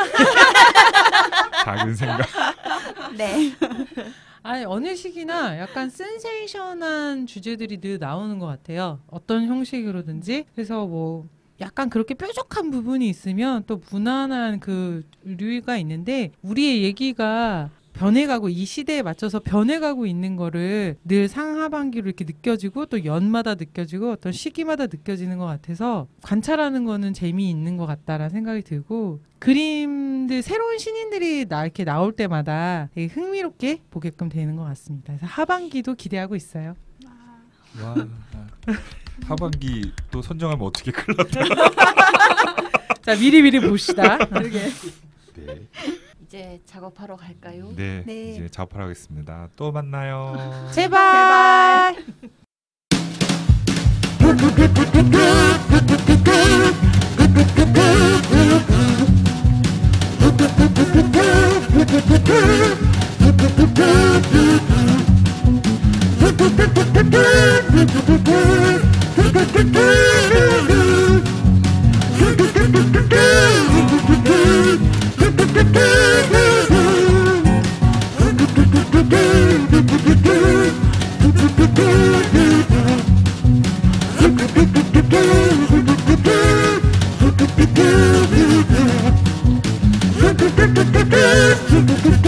작은 생각. 네. 아니 어느 시기나 약간 센세이션한 주제들이 늘 나오는 것 같아요. 어떤 형식으로든지. 그래서 뭐 약간 그렇게 뾰족한 부분이 있으면 또 무난한 그 류가 있는데 우리의 얘기가 변해가고 이 시대에 맞춰서 변해가고 있는 거를 늘 상하반기로 이렇게 느껴지고 또 연마다 느껴지고 어떤 시기마다 느껴지는 것 같아서 관찰하는 거는 재미있는 것 같다라는 생각이 들고 그림들 새로운 신인들이 이렇게 나올 때마다 되게 흥미롭게 보게끔 되는 것 같습니다. 그래서 하반기도 기대하고 있어요. 와. 하반기 또 선정하면 어떻게 큰일 났다. 자 미리 봅시다. 그러게. 네. 이제 작업하러 갈까요? 네. 네. 이제 작업하겠습니다. 또 만나요. 제발. Thank you.